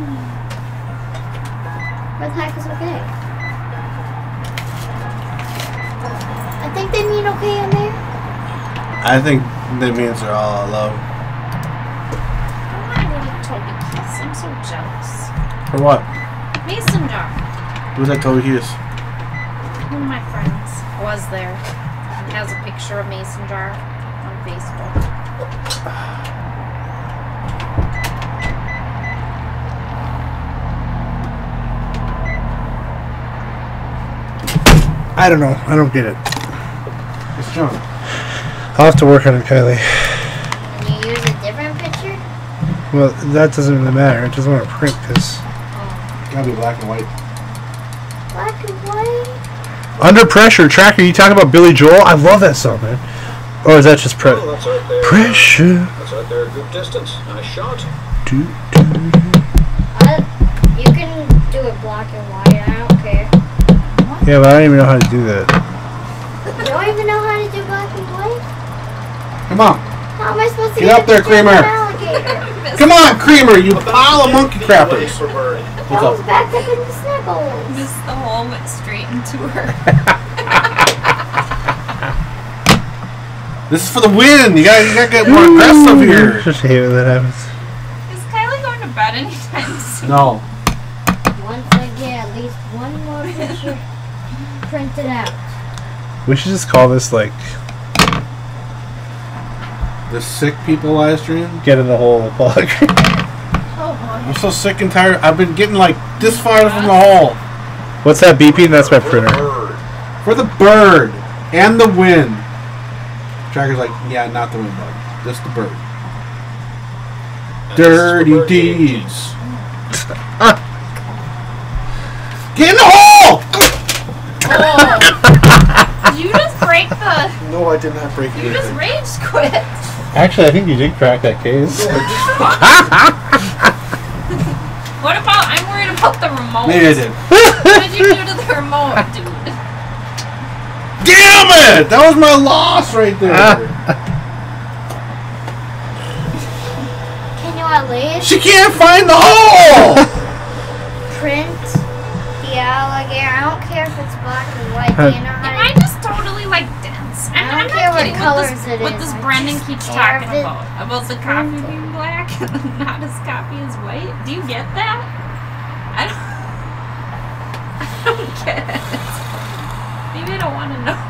What the heck is okay? I think they mean okay in there. I think that means they're all out of love. I want a little Toby keys. I'm so jealous. For what? Mason jar. Who's that Toby Hughes? One of my friends was there. He has a picture of Mason jar on Facebook. I don't know. I don't get it. It's John. I'll have to work on it, Kylie. Can you use a different picture? Well, that doesn't really matter. It doesn't want to print because Gotta be black and white. Black and white? Under Pressure. Tracker, you talking about Billy Joel? I love that song, man. Or is that just Oh, that's right there. Pressure? That's right there. Good distance. Nice shot. Do, You can do it black and white. I don't care. Yeah, but I don't even know how to do that. You don't even know how to do black and white? Come on. How am I supposed to Get up there, a picture of Creamer. an alligator? Come on, Creamer, you pile of monkey crappers. For Bird. What's I was up? back up in the sniffles. Missed the hole, went straight into her. This is for the win. You gotta get more aggressive here. Just hate when that happens. Is Kylie going to bed anytime soon? No. Once I get at least one more picture printed out. We should just call this like The sick people live stream. get in the hole plug. Oh boy. I'm so sick and tired. I've been getting like this far from the hole. What's that beeping? That's my printer. Bird. For the bird and the win. Tracker's like, yeah, not the win, bud. Just the bird. And this is for Dirty Bird deeds. Get in the hole! Oh. Did you just break the... No, I did not break You just rage quit. Actually, I think you did crack that case. What about... I'm worried about the remote. Maybe I did. What did you do to the remote, dude? Damn it! That was my loss right there. Can you at least She can't find the hole! print the alligator? I don't care if it's black and white. Do you know Am how I to... just totally like dense? I don't I'm care not what kidding colors with it what is, this I Brendan just keeps care talking if it- about the coffee being black and not his coffee is white. Do you get that? I don't get it. Maybe I don't want to know.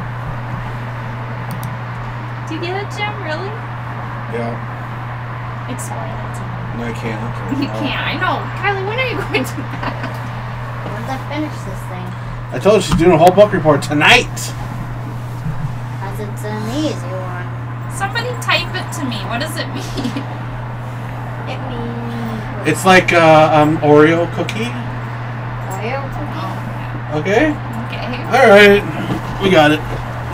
Do you get it, Jim? Really? Yeah, Explain it to me. no, I can't. You can't. I know. Kylie, when are you going to bed? Once I finish this thing. I told her she's doing a whole book report tonight. As it's an easy one. Somebody type it to me. What does it mean? It means... It's like Oreo cookie. Oreo cookie? Okay. Okay. All right, we got it.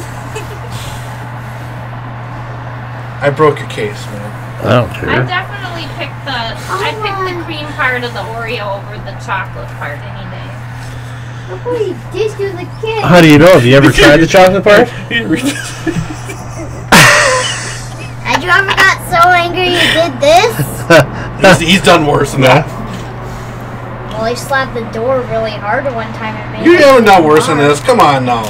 I broke your case, man. I don't I care. definitely picked the cream part of the Oreo over the chocolate part any day. Look what he did to the kid. How do you know? Have you ever tried the chocolate part? Had you ever got so angry you did this? He's done worse than that. Well, he slapped the door really hard one time and made You it haven't done really worse than hard. this. Come on now.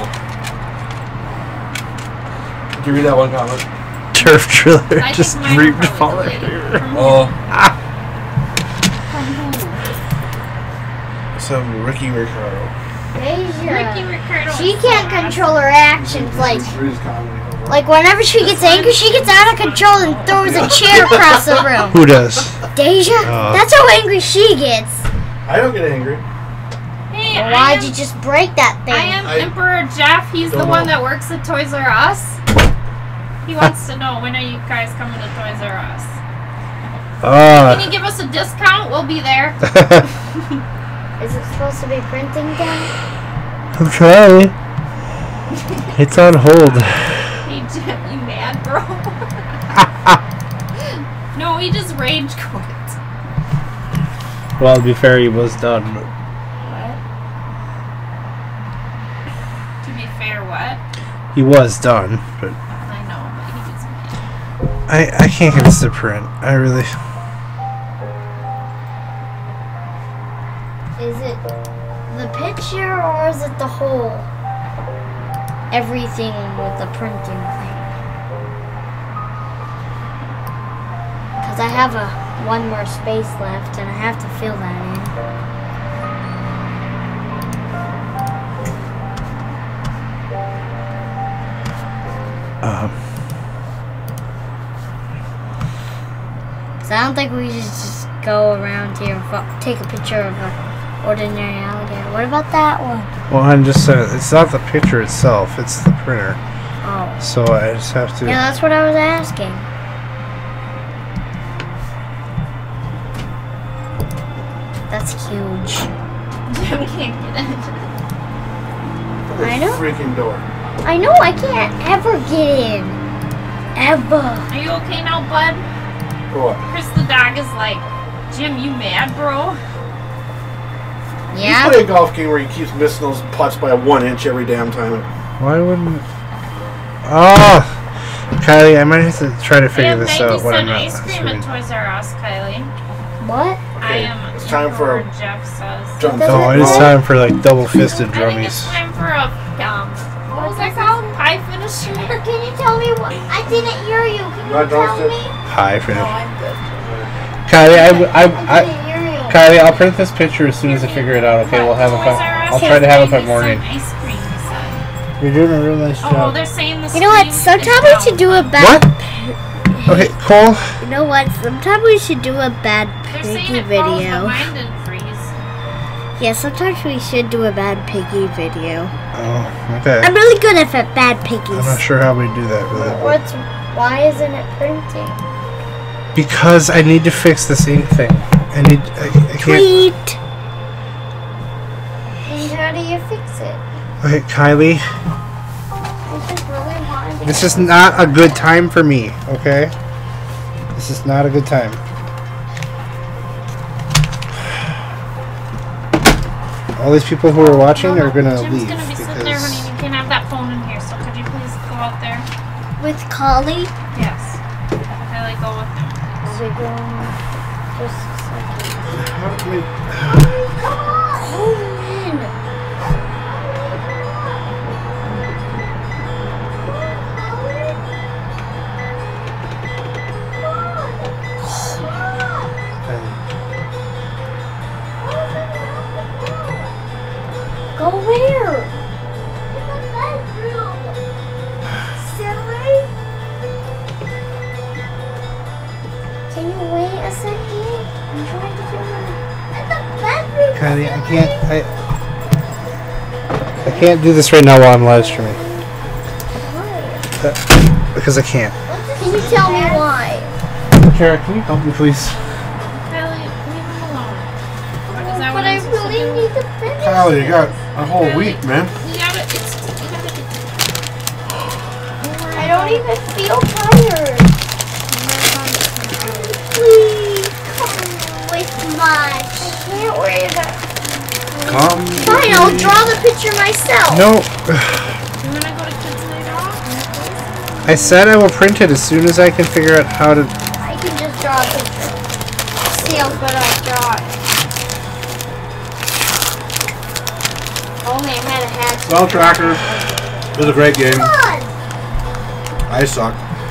Did you read that one comment? Turf driller I just think mine are reaped probably Paula delayed. Creamer. From Oh, From who? some Ricky Ricardo. Ricky Deja. Ricardo. She is can't so control her actions. Read his comment. Like whenever she gets angry, she gets out of control and throws a chair across the room. Who does? Deja, that's how angry she gets. I don't get angry. awesome. Hey, Well, why'd you just break that thing? I am I Emperor Jeff. He's the don't one know. that works at Toys R Us. He wants to know, when are you guys coming to Toys R Us? Can you give us a discount? We'll be there. Is it supposed to be printing time? I'm trying. It's on hold. Hey Jim, you mad, bro? No, he just rage quit. Well, to be fair, he was done. What? To be fair. He was done, but I know, but he was mad. I can't get this to print. I really. Is it the picture or is it the whole? Everything with the printing thing. Because I have one more space left and I have to fill that in. So I don't think we should just go around here and take a picture of an ordinary alligator. What about that one? Well, I'm just it's not the picture itself, it's the printer. Oh. So I just have to. Yeah, that's what I was asking. That's huge. We can't get in. I know. Freaking door. I know, I can't ever get in. Ever. Are you okay now, bud? What? Chris the dog is like, Jim, you mad, bro? You Yeah. play a golf game where he keeps missing those putts by 1 inch every damn time. Why wouldn't? Oh, Kylie, I might have to try to We figure have this out. 90 What I'm cent not. ice cream at Toys R Us, Kylie. What? I am. it's time for a Jeff says. jump. Oh, it is time for like double-fisted I think it's drummies. time for a what was that called? Pie finisher. Can you tell me what? I didn't hear you. Can you Not tell drumstick? me? Hi, finish. I'm good. Kylie, I didn't hear you. Kylie, I'll print this picture as soon as I figure it out. Okay, we'll have it. I'll try to have it by morning. Ice cream, he said. You're doing a real nice Oh, job. they're saying this. You know what? Sometime we should do a bad. What? Okay, Cole. You know what? Sometime we should do a bad They're saying piggy it froze, but video. mine didn't freeze. Yeah, sometimes we should do a bad piggy video. Oh, okay. I'm really good at bad I'm not piggies. sure how we do that really. but- Why isn't it printing? Because I need to fix this ink thing. I can't. Tweet. And how do you fix it? Okay, Kylie, I just really wanted to. this is not a good time for me, okay? This is not a good time. All these people who are watching are gonna Jim's leave gonna be sitting there, honey. because You can't have that phone in here. So could you please go out there? With Collie. Yes. Kylie, go with him. We're going just a second. How can we? Come on! Go where? In the bedroom. Silly. Can you wait a second? I'm trying to do in the bedroom. Kylie, I can't do this right now while I'm live streaming Why? because I can't. Can you tell me why? Kara, can you help me, please? Kylie, leave him alone. Is that But what I I'm supposed to really do? need to finish. Kylie, you got a whole week, man. You gotta get. I don't even feel tired. Please come with much. I can't wear that. Come. Fine, I'll draw the picture myself. No. You wanna go to kids night off? I said I will print it as soon as I can figure out how to. I can just draw a picture. See how good I draw it. Only I had a hat. Spell Tracker is a great game. Come on. I suck.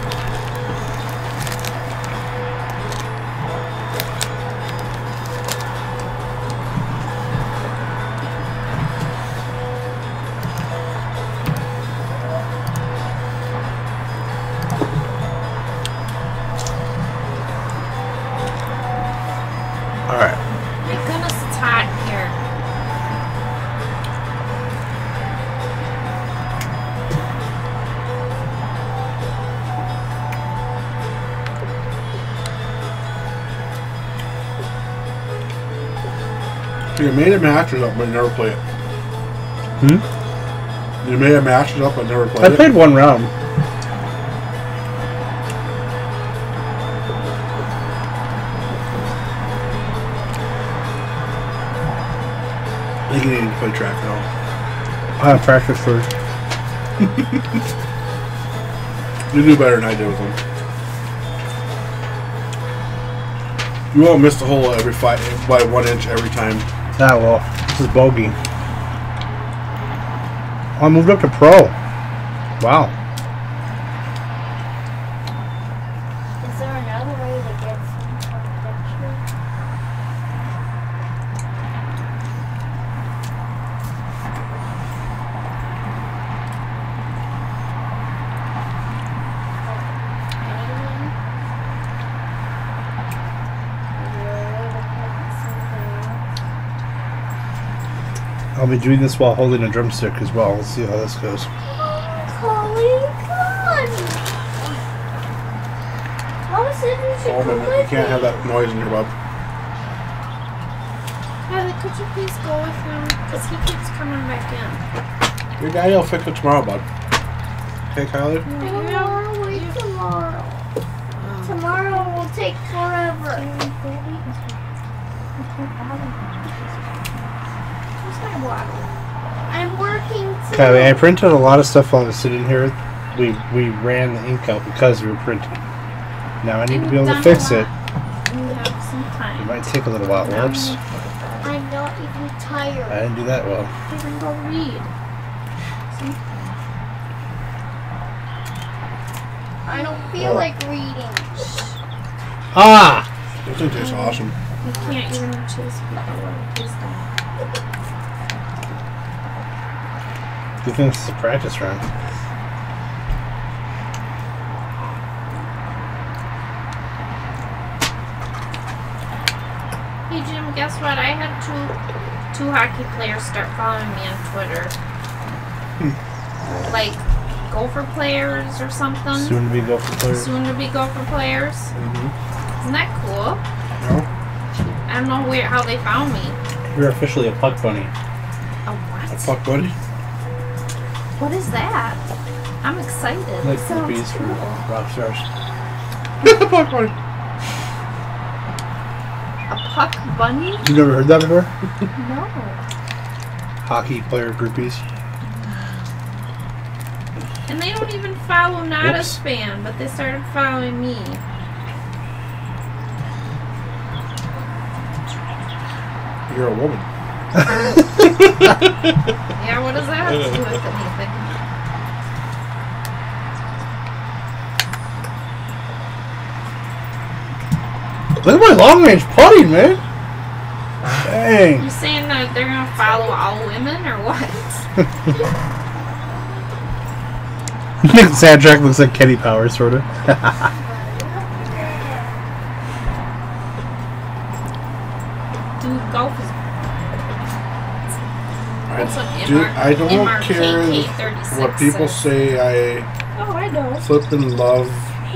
All right. My goodness, it's hot here. You made a matches up, but never play it. You made a matches up, but never played I it. played one round. I think you need to play track now. I have practice first. You do better than I did with them. You won't miss the hole every by 1 inch every time. Ah, well, this is bogey. Oh, I moved up to pro. Wow. Is there another way to get some texture? I'll be doing this while holding a drumstick as well. Let's see how this goes. Hold on, you can't have that noise in your bub. Kylie, could you please go with him? Because he keeps coming back in. Your daddy will fix it tomorrow, bud. Okay, Kylie? Tomorrow, wait tomorrow. Tomorrow will take forever. Where's my water? I'm working too. Kylie, I printed a lot of stuff while I was sitting here. We ran the ink out because we were printing. Now I need to be able to fix it. We have some It time. might take a little while. Whoops. I'm not even tired. I didn't do that well. You can go read. I don't feel like reading. Ah! This thing tastes awesome. You can't even chase people like this thing. Good thing this is a practice run. Hey Jim, guess what? I had two hockey players start following me on Twitter. Like Gopher players or something. Soon to be Gopher players. Soon to be Gopher players. Isn't that cool? No? I don't know how they found me. You're officially a puck bunny. A what? A fuck buddy? What is that? I'm excited. Like It sounds groupies for cool. rock stars. Fuck buddy. A puck bunny? You never heard that before? No. Hockey player groupies. And they don't even follow Nadas Whoops. fan, but they started following me. You're a woman. Yeah, what does that have to do with anything? Look at my long range putting, man. Dang. You saying that they're gonna follow all women or what? The soundtrack looks like Kenny Powers, sort of. Dude, golf is. What's up, I don't care MRKK36 what people says. say. I Oh, I know. flippin' love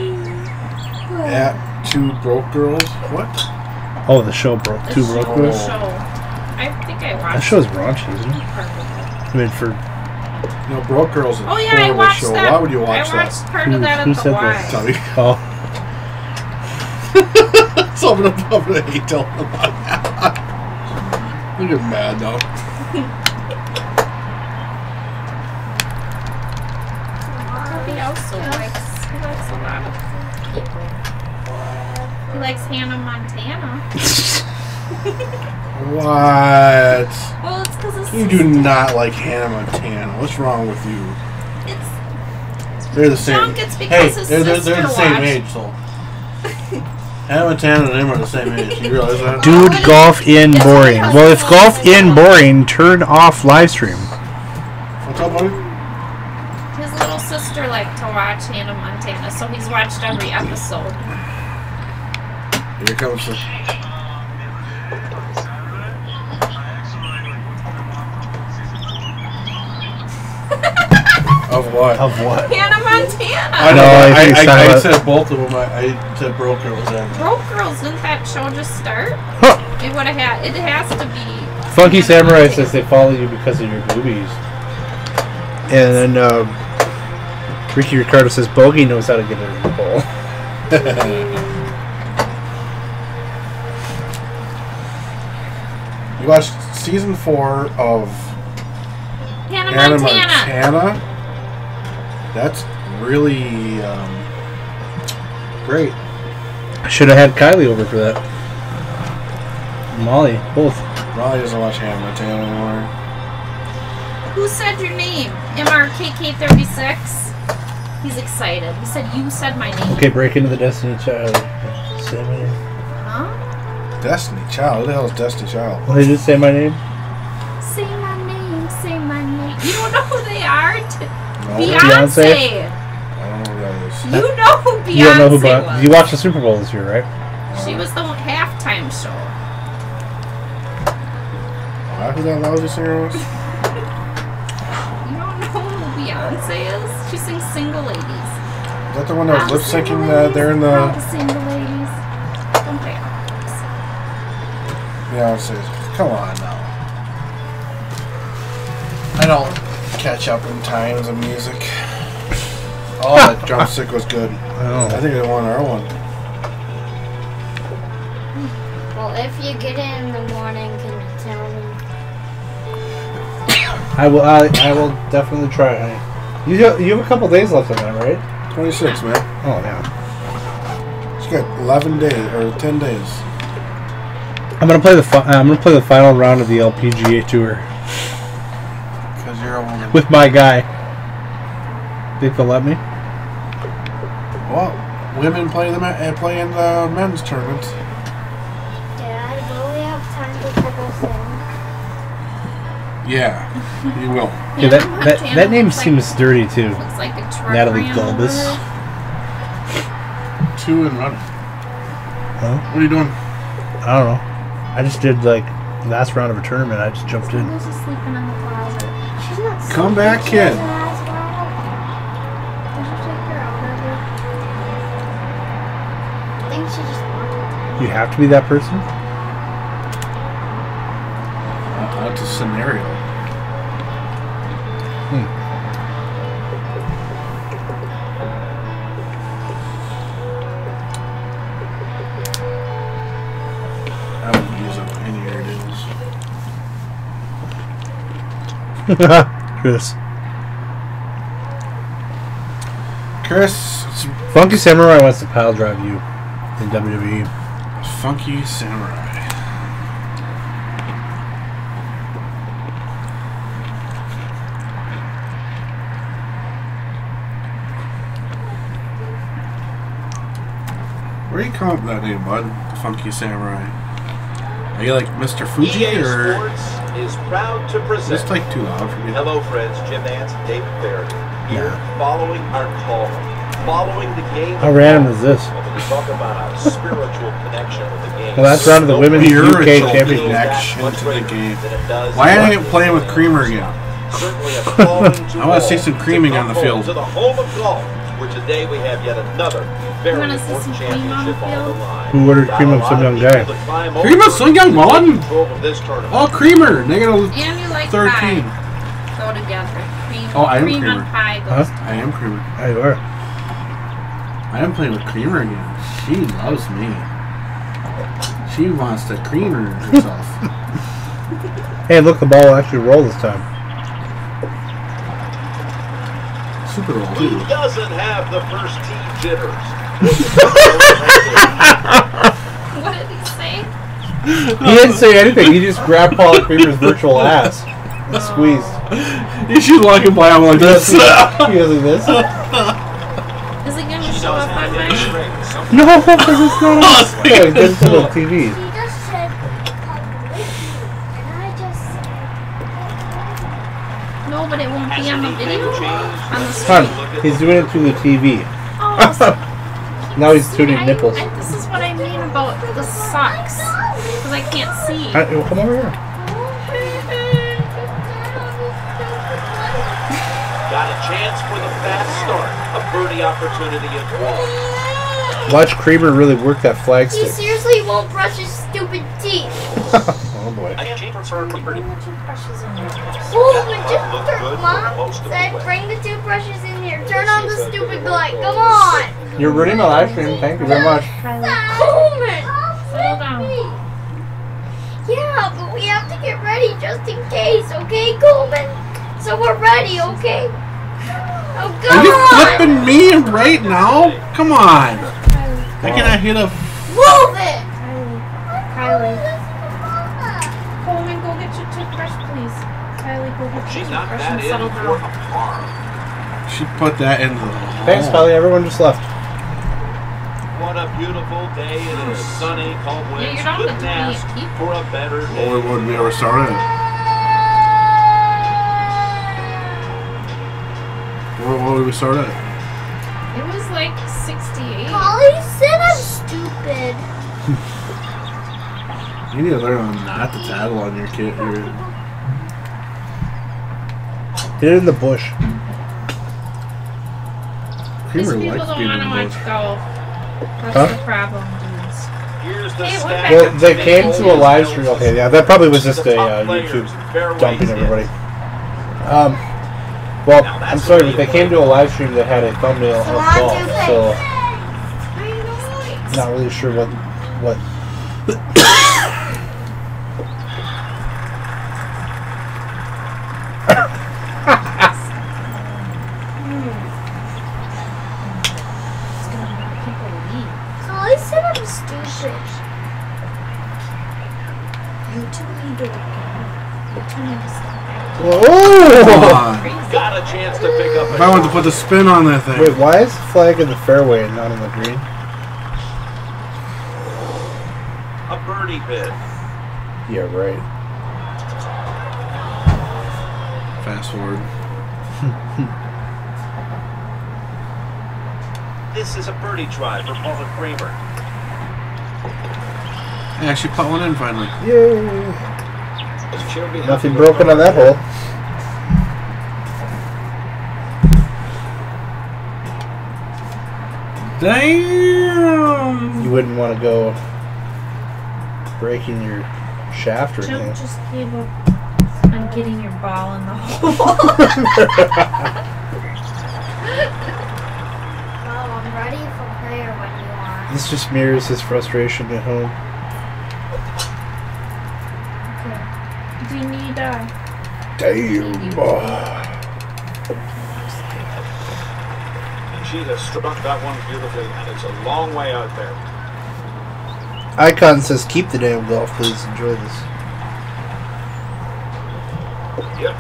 at Two Broke Girls. What? Oh, the show broke. The Two show, broke the girls. show. I think I watched That show's raunchy, isn't it? part of it. I mean, for No, Broke Girls is a Oh yeah, I horrible watched show. that. Why would you watch I watched that? part of that Who at the said Y. that? Tell me. oh, So I'm gonna hate telling them about that. You get mad though. He also likes a lot of people. He likes Hannah Montana. What? Well, it's because it's You do not like Hannah Montana. What's wrong with you? It's They're the same. junk. It's Hey, because his they're sister the same watched. age, so. Hannah Montana and him are the same age. You realize that? dude, Well, golf in that's boring. because Well, if it's golf all- in boring, turn off live stream. What's up, buddy? His little sister liked to watch Hannah Montana, so he's watched every episode. Here comes the. Of what? Of what? Hannah Montana. I know. No, I think it's I not- said both of them. I said Broke Girls and. Broke Girls, didn't that show just start? Huh. It would have had. It has to be. Funky Hannah Samurai Montana. says they follow you because of your boobies. And then Ricky Ricardo says Bogey knows how to get it in the bowl. You watched season 4 of Hannah Hannah Montana. Montana? That's really great. I should have had Kylie over for that. Molly, both. Molly doesn't watch Hannah Montana anymore. Who said your name? MRKK36? He's excited. He said you said my name. Okay, break into the Destiny Child. Say my name. Huh? Destiny Child? Who the hell is Destiny Child? Will they just say my name? Say my name, say my name. You don't know who they are? No. Beyonce. I don't know who that is. You know who Beyonce You don't know who was. You watched the Super Bowl this year, right? She was the halftime show. Who that lousy singer was? You don't know who Beyonce is? She sings Single Ladies. Is that the one that was lip syncing there in the. All the single ladies. Don't pay off. Beyonce. Come on now. I don't catch up in times of music. Oh, that drumstick was good. I think they won our one. Well, if you get it in the morning, can you tell me? I will definitely try, honey. You have a couple days left on that, right? 26, man. Oh yeah. She's got 11 days or 10 days. I'm gonna play the final round of the LPGA tour Because you're a woman. with my guy. Think they'll let me? Well, women play in the men's tournament. Dad, will we have time to triple sing? Yeah, you will. Yeah, that name seems dirty too. Looks like a truck. Natalie ran Gulbis. over it. 2 and running. Huh? What are you doing? I don't know. I just did like last round of a tournament. I just jumped in. Who's sleeping in the closet? She's not Come sleeping, back, she kid. has an ass wide open. Did you take her out of it? I think she just wanted You have to be that person. That's a scenario. I wouldn't use it any here it is. Chris, it's Funky Samurai wants to pile drive you in WWE. Funky Samurai. Where do you come up with that name, bud? Funky Samurai. Are you like Mr. Fuji EA or? Sports is proud to Is present. this like too loud for me? Hello, friends. Jim Nance and David Barrett here, following our call, following the game. How random is this? Well, we talk about our spiritual connection with the game. Well, that's round of the women's UK Spiritual championship. connection to the game. Than it does Why in aren't you what playing with goes Creamer on. again? Certainly a calling to I wanna see all some to creaming come on the home field. To the home of golf, where today we have yet another very wanna see important some cream on the championship on the field? line. Who ordered cream of Got a some lot young people guy? to climb over Cream of some young to man? take control of this tournament. Oh, Creamer! Negative And you like 13. pie. Go together. Cream, Oh, I am cream creamer. and pie Huh? goes. I am Creamer. There you are. I am playing with Creamer again. She loves me. She wants to creamer herself. Hey, look, the ball will actually roll this time. Super roll, Who too. doesn't have the first tee jitters? What did he say? He didn't say anything. He just grabbed Paula Creamer's virtual ass and squeezed. You should walk him by like this. He goes like this. Is it going to show up on mine? No, because it's not on. Yeah, it's just a little TV. She just said, and I just said, No, but it won't be on the video. On the Son, screen. he's doing it through the TV. Oh, Now he's see, tuning nipples. this is what I mean about the socks. Because I can't see. Come over here. Got a chance for the fast start. A birdie opportunity at one. Watch Creamer really work that flag he stick. seriously won't brush his stupid teeth. Oh boy. I change for birdie. Oh, but just Mom said bring the toothbrushes in here. Turn on the stupid light. Come on. You're ruining my live stream. Thank you very much. Coleman. Settle down. Yeah, but we have to get ready just in case, okay, Coleman? So we're ready, okay? Oh, Are you God! flipping me right now? Come on. I cannot hit a. Move it! Kylie. Coleman, go get your toothbrush, please. Kylie, go get She your knocked toothbrush that and in settle for down. a par. She put that into the hole. Thanks, Kylie. Everyone just left. What a beautiful day it is. Sunny, calm Yeah, winds. you don't Couldn't have to ask keep- for a better day. Well, would we ever start it? What did we start at? It was like 68. Polly said I'm stupid. You need to learn not to tattle on your kid. Get it in the bush. These Creamer people likes don't being want in to the watch bush. golf. That's Huh? the problem, dudes. Here's the Hey, what stat. back- Well, they came to a live stream. Okay, yeah, that probably was just a YouTube dumping everybody. Well, I'm sorry, but they came to a live stream that had a thumbnail of golf, so not really sure what. People leave. Polly said I'm stupid. You two need to work out. You two need to stop acting Come Oh! on. crazy. Got a chance to pick up a If I want to shot. put the spin on that thing. Wait, why is the flag in the fairway and not in the green? A birdie bid. Yeah, right. Fast forward. This is a birdie try for Paula Creamer. Yeah, she put one in finally. Yay! She'll be Nothing happy broken with on that hole. Damn! You wouldn't want to go breaking your shaft or Jump anything. just gave up on getting your ball in the hole. Oh, I'm ready for prayer when you are. This just mirrors his frustration at home. Do you need Damn. She has struck that one beautifully, and it's a long way out there. Icon says, keep the damn golf, please. Enjoy this. Yep.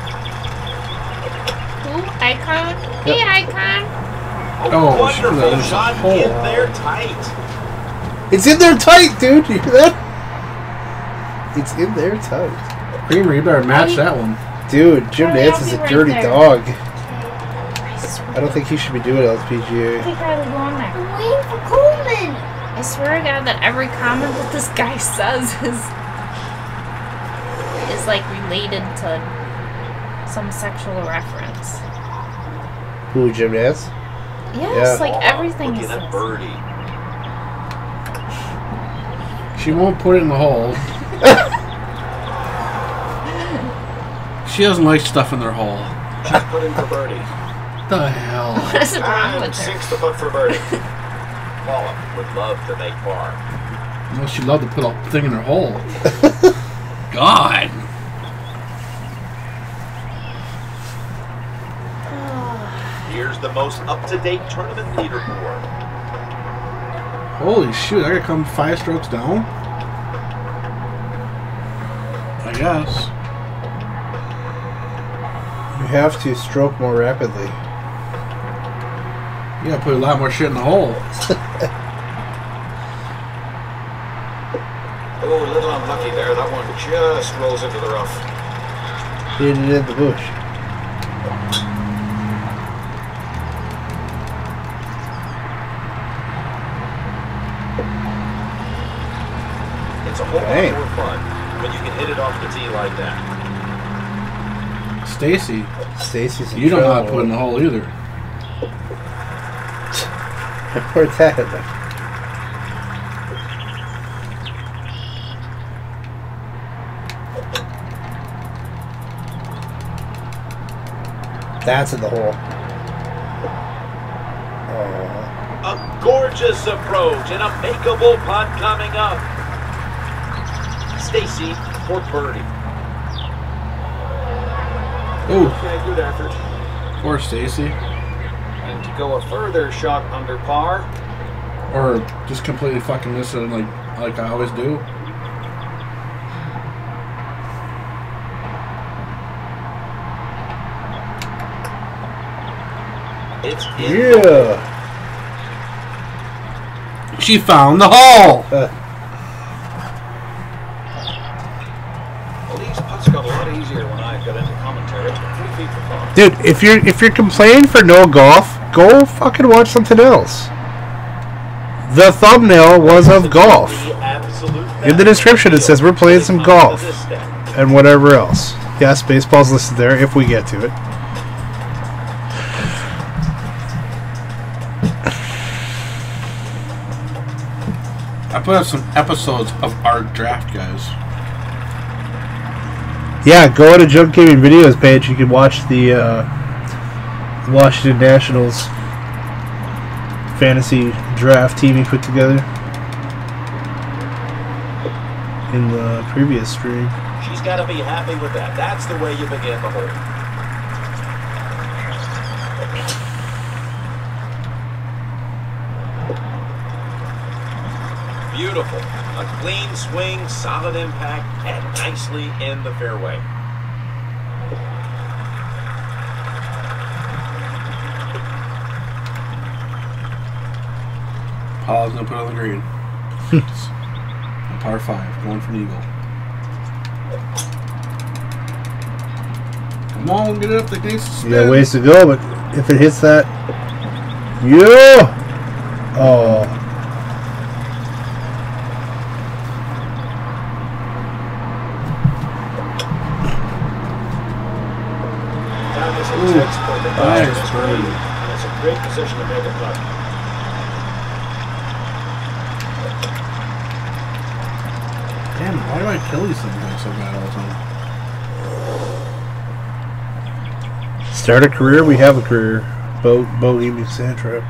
Who? Icon? Hey, Icon. A Oh, she put that wonderful in shot the hole. in there tight. It's in there tight, dude. You hear that? It's in there tight. Creamer, you better match that one. Dude, Jim Charlie, Nance I'll is be a right dirty there. dog. I swear. I don't think he should be doing LPGA. Hey, Kylie, go on there. I'm waiting for Coleman. I swear to God that every comment that this guy says is like related to some sexual reference. Who, Jim Nance? Yes, Yeah. like everything Looking is. at birdie. She won't put it in the hole. She doesn't like stuff in their hole. She's put in for birdie. The hell? What is wrong And with her? sinks the putt for birdie. Paula would love to make par. No, she loved to put a thing in her hole. God. Here's the most up-to-date tournament leaderboard. Holy shoot, I gotta come 5 strokes down? I guess. You have to stroke more rapidly. You gotta put a lot more shit in the hole. Oh, a little unlucky there. That one just rolls into the rough. Hit it in the bush. It's a whole Dang. lot more fun when you can hit it off the tee like that. Stacy, Stacy's in you don't know how to trouble. put in the hole either. Where's that in there? That's in the hole. Oh. A gorgeous approach and a makeable putt coming up. Stacy for birdie. Oh, Okay, good effort. poor Stacy. Looking to go a further shot under par. Or just completely fucking miss it like I always do. It's in. Yeah. She found the hole! Well, these putts got a lot easier when I got into commentary. 3 feet for par. Dude, if you're complaining for no golf, go fucking watch something else. The thumbnail was of golf. In the description it says we're playing some golf. And whatever else. Yes, baseball's listed there if we get to it. I put up some episodes of our draft, guys. Yeah, go to Junk Gaming Videos page. You can watch the Washington Nationals fantasy draft team he put together in the previous stream. She's got to be happy with that. That's the way you begin the hole. Beautiful. A clean swing, solid impact, and nicely in the fairway. Paula's gonna put on the green. A par 5, going for an eagle. Come on, get it up. The gates spin. You got ways to go, but if it hits that, yeah. Oh. That is a textbook of nice dodging speed, birdie. and it's a great position to make a putt. Damn, why do I kill these things so bad all the time? Start a career, we have a career. Bo gave me sand trap.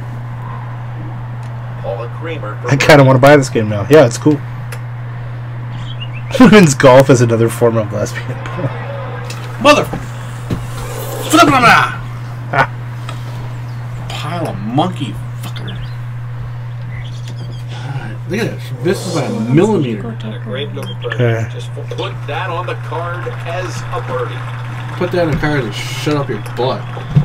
Paula Creamer. I kind of want to buy this game now. Yeah, it's cool. Women's golf is another form of lesbian porn. Mother! Pile of monkey fucker. Alright, look at this. This is by a millimeter. And a great looking birdie. Okay. Just Put that on the card as a birdie. Put that in the car and shut up your butt.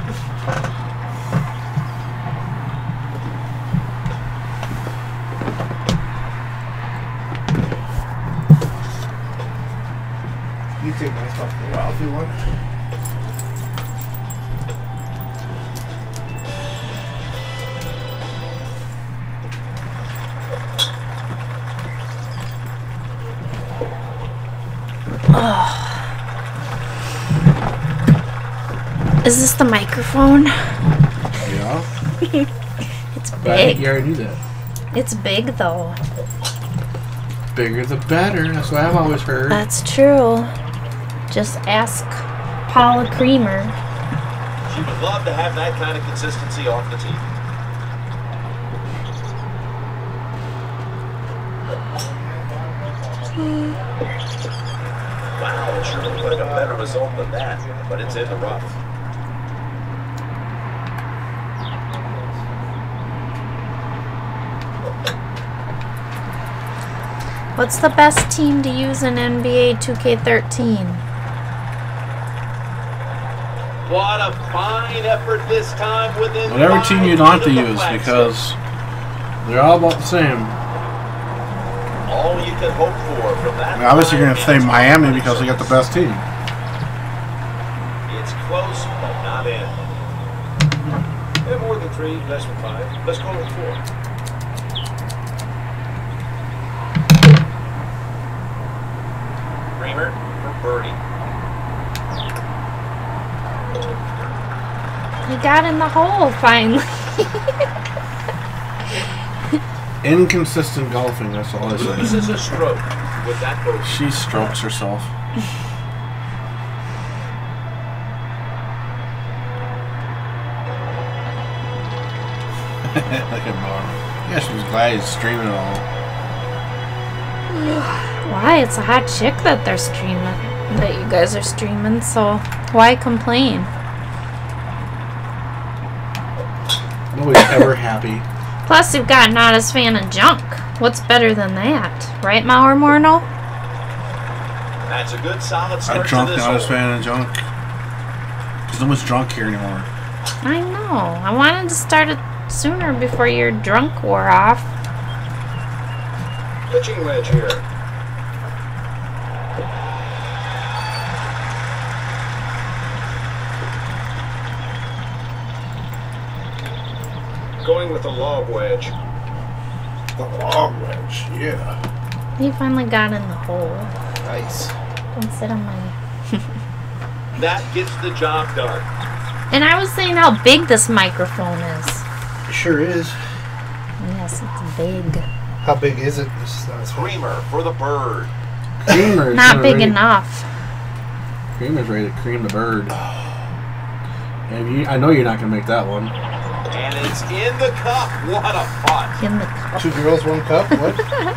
You take my stuff for a while if you want. Is this the microphone? Yeah? It's I think big. you already knew that. It's big though. Bigger the better. That's what I've always heard. That's true. Just ask Paula Creamer. She would love to have that kind of consistency off the tee. Wow, it sure looked like a better result than that, but it's in the rough. What's the best team to use in NBA 2K13? What a fine effort this time within Whatever team 5 you'd want to feet of the use, flag because they're all about the same. all you can hope for from that. I mean, obviously, you're going to say 5 Miami minutes. because they got the best team. It's close, but not in. Yeah, more than 3, less than 5. Let's call it 4. Creamer for birdie. He got in the hole finally. Inconsistent golfing, that's all I say. Loses a stroke with that bogey. She strokes herself. Look at Mom. Yeah, she was glad he's streaming it all. Why? It's a hot chick that they're streaming. That you guys are streaming, so why complain? Nobody's ever happy. Plus, you've got Nadas fan and junk. What's better than that? Right, Mauer Morno? That's a good solid start I'm drunk, to this not a hole. fan of junk. Because no one's drunk here anymore. I know. I wanted to start it sooner before your drunk wore off. Pitching wedge here. Going with the lob wedge. The long wedge, yeah. He finally got in the hole. Nice. Don't sit on my... That gets the job done. And I was saying how big this microphone is. It sure is. Yes, it's big. How big is it? Creamer for the bird. Creamer's Not big enough. Creamer's ready to cream the bird. And I know you're not going to make that one. And it's in the cup. What a putt. In the cup. 2 girls, 1 cup? What?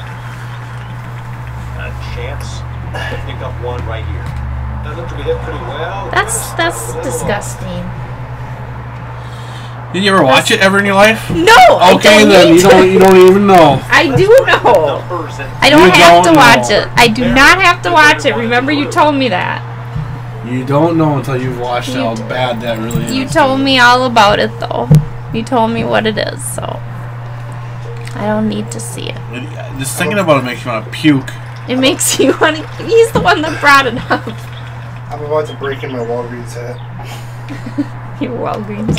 A chance to pick up one right here. That looked to be hit pretty well. That's disgusting. Did you ever watch it ever in your life? No! Okay, then you don't even know. I do know. Numbers and I don't You have to don't watch know. it. I do not have to watch it. Remember, you told me that. You don't know until you've watched You how d- bad that really is. You told me all about it, though. You told me what it is, so I don't need to see it. Just thinking about it makes you want to puke. It makes you want to. He's the one that brought it up. I'm about to break in my Walgreens hat. Your Walgreens.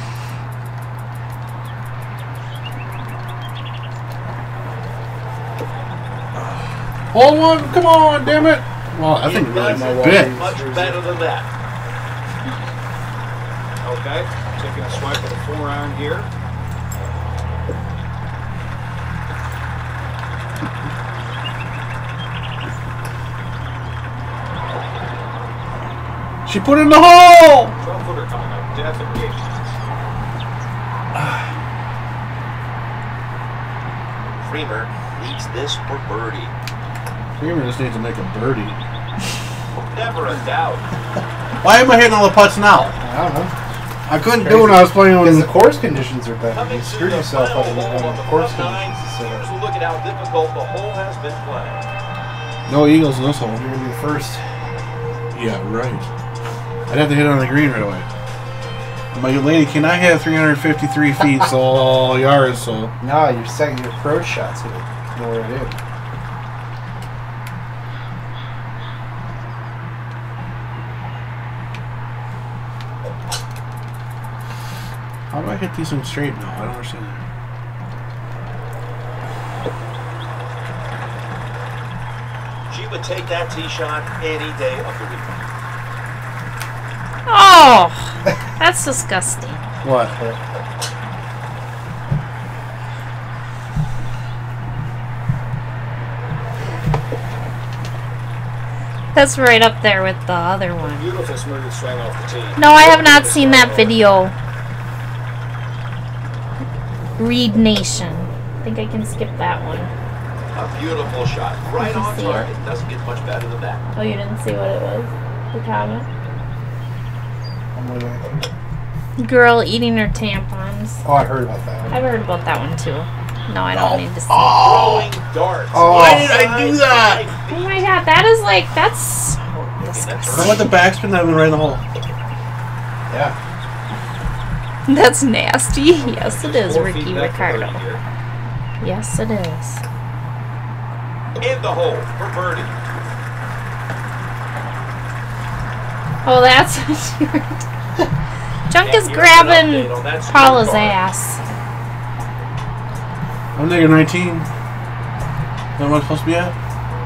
Hold one, come on, damn it! Well, I think it really doesn't bit. get much better than that. Okay, taking a swipe with the 4-iron here. She put it in the hole! 12-footer coming up, definitely. Creamer needs this for birdie. Creamer just needs to make a birdie. Never a doubt. Why am I hitting all the putts now? I don't know. I couldn't do it when I was playing Because on the course conditions are better. Coming You to screwed the yourself final up in hole of the the course front nine. conditions. So Here's a look at how difficult the hole has been played. No eagles in this hole. you're going to be the first. Yeah, right. I'd have to hit it on the green right away. My lady cannot hit 353 feet, so all yards, so... No, your approach shot's going to go right in. How do I hit these things straight now? I don't understand that. She would take that tee shot any day of the week. Oh, that's disgusting. What? That's right up there with the other one. Beautiful smooth swing off the tee. No, I have not seen that video. Reed Nation. I think I can skip that one. A beautiful shot. Right Did you on see target. it? Doesn't get much better than that. Oh, you didn't see what it was? The comment? I'm looking at it. Girl eating her tampons. Oh, I heard about that one. I've heard about that one too. No, I don't need to see. Throwing darts. Oh. Why did I do that? Oh my god, that is like, that's How about the backspin that went right in the hole? Yeah. that's nasty. Yes, it is, 4 Ricky feet back to Ricardo. 30 here. Yes, it is. In the hole for birdie. Oh, that's Junk is grabbing Paula's ass. I'm negative 19. Is that what I'm supposed to be at?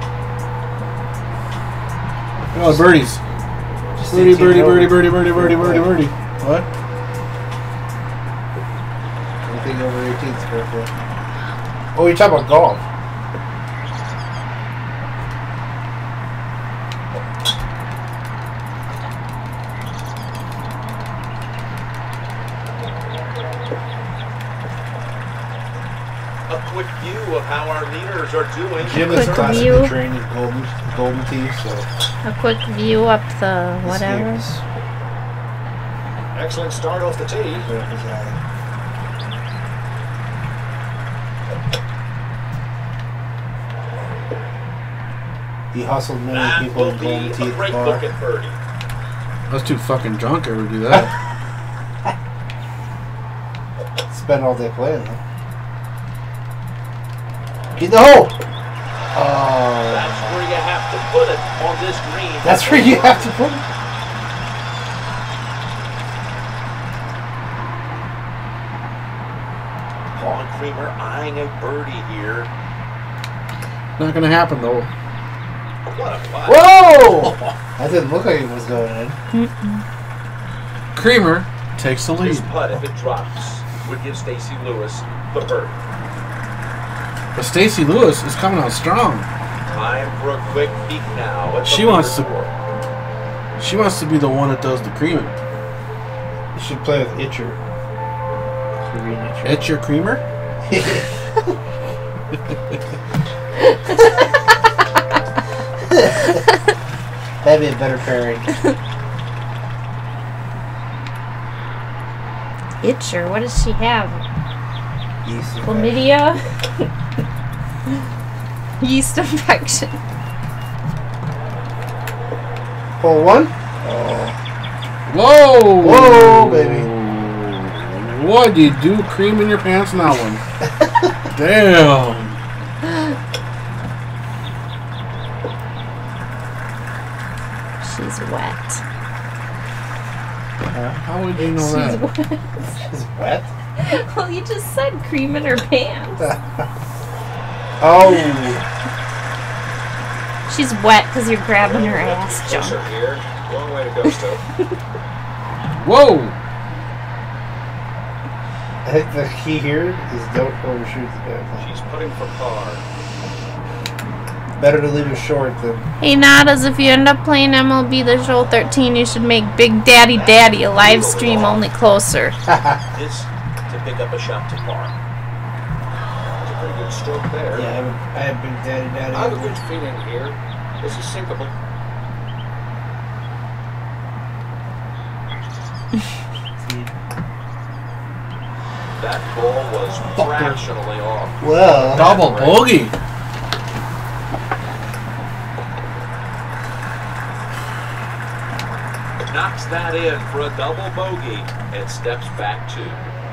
Oh, birdies. Birdie, birdie, birdie, birdie, birdie, birdie, birdie, birdie. What? Anything over 18 is perfect. Oh, you're talking about golf. A quick view of how our leaders are doing. Jim Quick is classically view. trained in golden tee, so A quick view up the this whatever. game's Excellent start off the tee. right up his alley. He hustled many That people will in be Golden a Teeth great bar. looking birdie. That's too fucking drunk to ever do that. Spend all day playing though. Get the hole! Oh. That's where you have to put it on this green. That's where you have to put it. Paula Creamer eyeing a birdie here. Not gonna happen though. What a putt. Whoa! That didn't look like it was going in. Creamer takes the lead. This putt, if it drops, would give Stacy Lewis the birdie. But Stacy Lewis is coming out strong. Time for a quick peek now at the She wants to- leaderboard. She wants to be the one that does the creaming. You should play with Itcher. It's your creamer? That'd be a better pairing. Itcher, what does she have? Yeast infection. Chlamydia? Yeast infection. Hole one? Whoa! Whoa, baby. What did you do? Cream in your pants on that one. Damn. She's wet. How would you know She's that? wet. Is it wet? Well, you just said cream in her pants. Oh. She's wet because you're grabbing her ass, Closer Junk. here. Long way to go still. Whoa! I think the key here is don't overshoot the ball. She's putting for par. Better to leave it short than... Hey, Nadas, if you end up playing MLB The Show 13, you should make Big Daddy Daddy a live stream only closer. This to pick up a shot to par. That's a pretty good stroke there. Yeah, I have Big Daddy I have a good feeling here. This is sinkable. That ball was fractionally off. Well... Double bogey. Knocks that in for a double bogey and steps back two.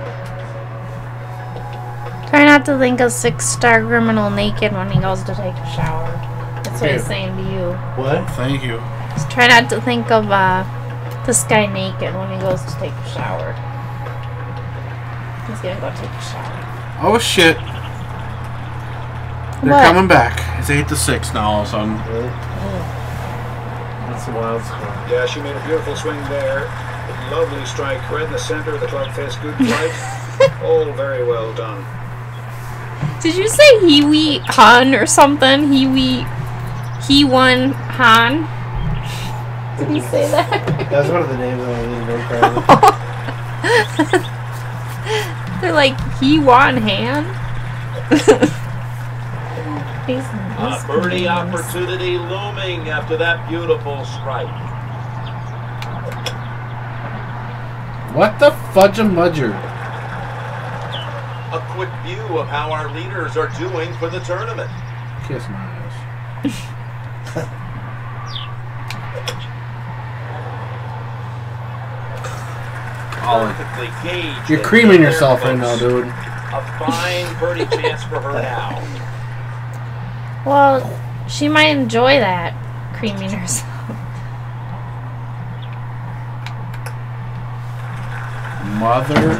Try not to think of 6-star criminal naked when he goes to take a shower. That's what he's saying to you. What? Thank you. Just try not to think of this guy naked when he goes to take a shower. He's gonna go take a shower. Oh shit. They're What? coming back. It's 8-6 now all of a sudden. Really? That's a wild score. Yeah, she made a beautiful swing there. Lovely strike right in the center of the club face. Good flight. All very well done. Did you say Hiwi Han or something? He won Han? Did he say that? That was one of the names on the leaderboard card. They're like, he won Han? A birdie opportunity looming after that beautiful strike. What the fudge-a-mudger? A quick view of how our leaders are doing for the tournament. Kiss my ass. Perfectly gauged. You're and creaming in there yourself right now, goes dude. A fine birdie chance for her now. Well, she might enjoy that, creaming herself. Mother.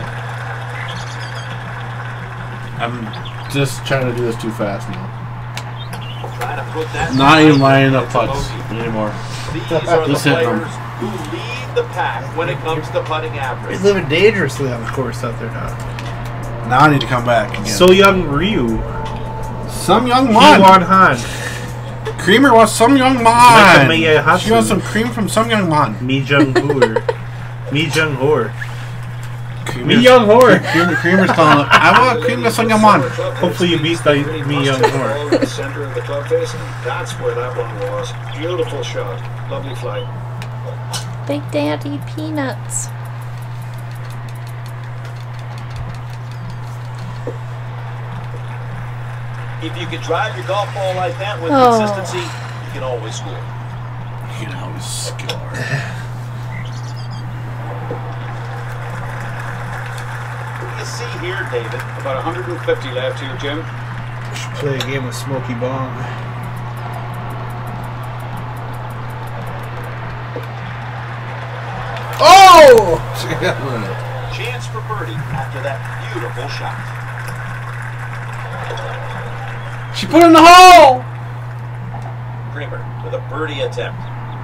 I'm just trying to do this too fast now. Trying to put that Not even behind lining up the putts bogey. anymore. These are the Just hitting them. players who lead the pack when it comes to putting average. He's living dangerously on the course out there now. Now I need to come back again. So young Ryu. Some young He man. won Han. Creamer wants some young Like man. the Miyahatsu. She wants some cream from some young man. Mi Jung Hor. Mi Jung Hor. Creamer's- Mi Young Hor. Creamer's calling it. I want cream from some young man. Hopefully you beat the Mi Young Hor. Ball in the center of the club face, and that's where that one was. Beautiful shot. Lovely flight. Big Daddy Peanuts. If you could drive your golf ball like that with Oh. consistency, can always score. You can always score. What do you see here, David? About 150 left here, Jim. We should play a game of Smoky Bong. Oh! Chance for birdie after that beautiful shot. She put it in the hole! Creamer with a birdie attempt.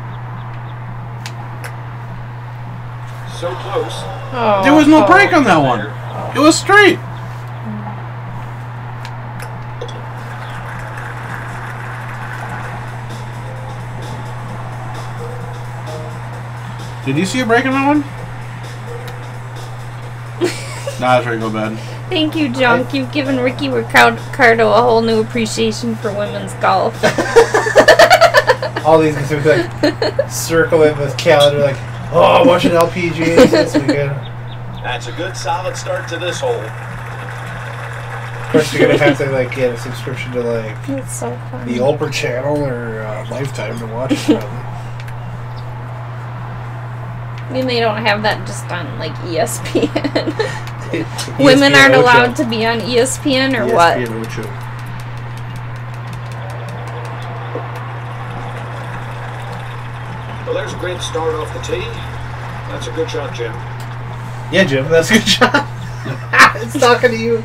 So close. Oh, There was no break on that one. It was straight. Did you see a break on that one? Nah, it's ready to go bad. Thank you, Junk. You've given Ricky Ricardo a whole new appreciation for women's golf. All these guys are like circling the calendar, like, oh, I'm watching LPGAs this weekend. That's a good solid start to this hole. Of course, you're gonna have to like get a subscription to like It's so funny. the Oprah channel or Lifetime to watch it. Probably. I mean, they don't have that just on like ESPN. ESPN Women aren't Ocho. allowed to be on ESPN or what? ESPN Ocho. Well, there's a great start off the tee. That's a good shot, Jim. Yeah, Jim, that's a good shot. It's talking to you.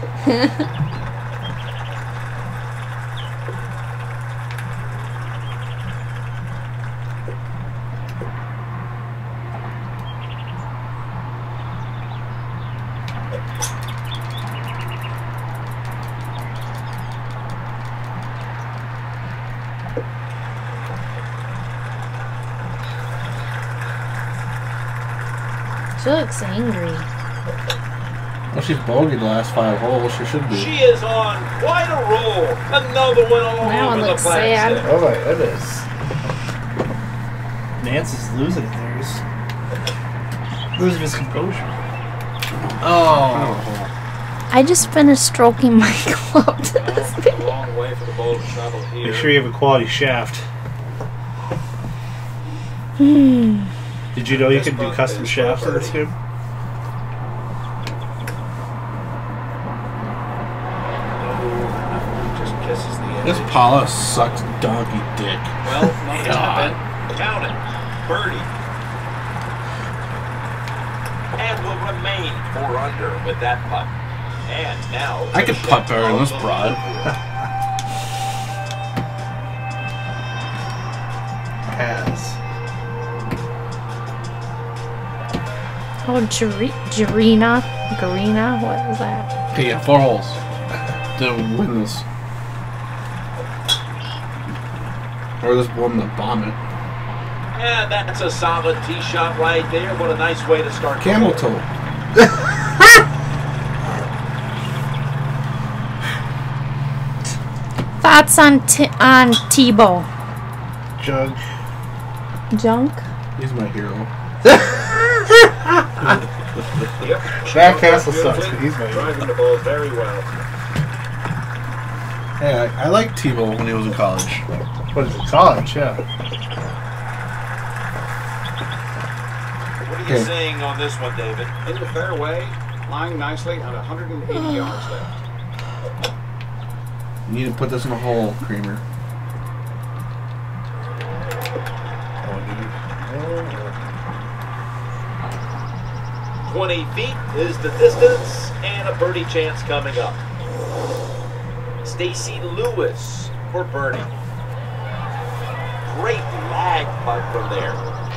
She looks angry. Well, she's bogeyed the last 5 holes. She should be. She is on quite a roll. Another one all That one over the looks sad. plastic. Oh my goodness. Nance is losing it there. He's losing his composure. Oh. I just finished stroking my club to this A video. long way for the ball to travel here. Make sure you have a quality shaft. Did you know you could do custom shafts in this game? Just kisses the edge. This Paula sucks donkey dick. Well, not happen. Count it. Birdie. And will remain 4 under with that putt. And now I could putt better than this broad. Pass. Oh, Garina? What is that? Okay, yeah, 4 holes to win this. Or this one to bomb it. And that's a solid tee shot right there. What a nice way to start. the Camel hole. toe. Thoughts on Tebow? Jug. Junk? He's my hero. Yep. Jack Castle sucks, but he's my hero. Driving the ball very well. Hey, I liked Tebow when he was in college. What is it? College, yeah. What are you Okay. saying on this one, David? In the fairway, lying nicely at 180 yards left. You need to put this in a hole, Creamer. 20 feet is the distance, and a birdie chance coming up. Stacy Lewis for birdie. Great lag putt from there.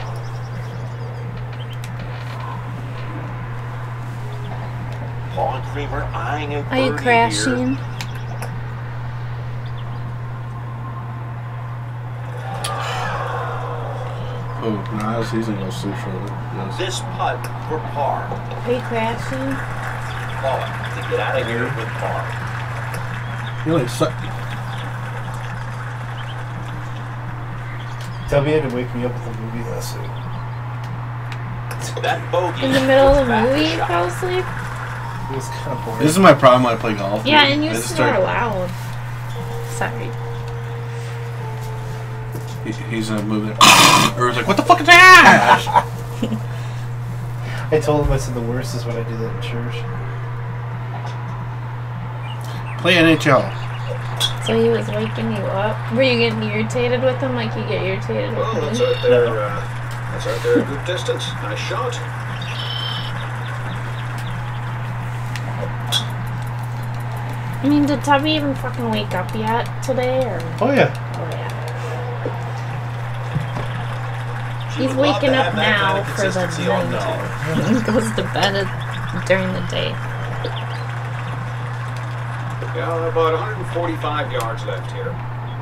Paul and Creamer eyeing a birdie Are you crashing? here. Oh, Nadas, he's gonna go super short. Yes. This putt for par. Are you crashing? Paul to get out of here with par. You like suck. Tell me you had to wake me up with a movie last night. That bogey In the middle of puts the back movie, the you shot. fell asleep? It was kind of boring. This is my problem when I play golf. Yeah, dude. and you I just snore start- loud. Sorry. He's moving it. Or he's like, what the fuck is that? I told him, I said the worst is when I do that in church. Play NHL. So he was waking you up. Were you getting irritated with him like you get irritated with Well, me? that's out there. That's out there a good distance. Nice shot. I mean, did Tubby even fucking wake up yet today? Or? Oh, yeah. Oh, yeah. She He's would love waking to up have that now kind of for the consistency all night. day. He goes to bed during the day. Yeah, about 145 yards left here.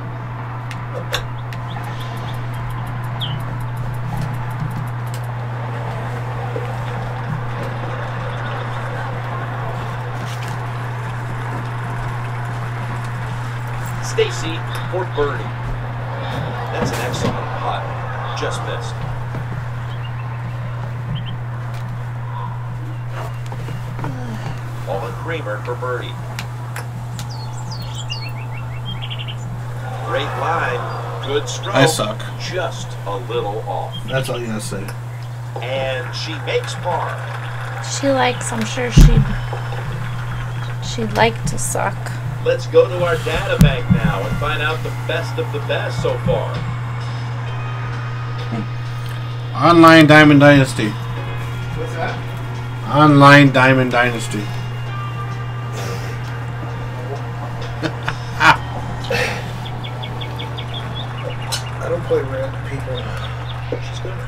Stacy for birdie. That's an excellent putt. Just missed. Paula Creamer for birdie. Great line. Good stroke. I suck. Just a little off. That's all you gotta say. And she makes par. She likes, I'm sure she'd like to suck. Let's go to our data bank now and find out the best of the best so far. Online Diamond Dynasty. What's that? Online Diamond Dynasty. I don't play random people. She's good.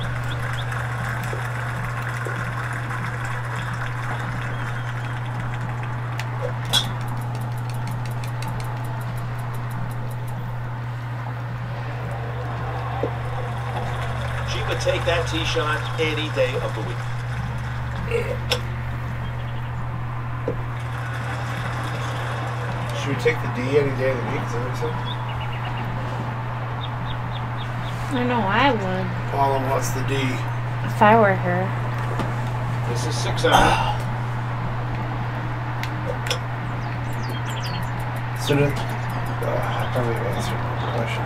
She would take that tee shot any day of the week. Should we take the D any day of the week? Is that what you said? I know I would. Paula wants the D. If I were her. This is 6 out. So I probably answered the question.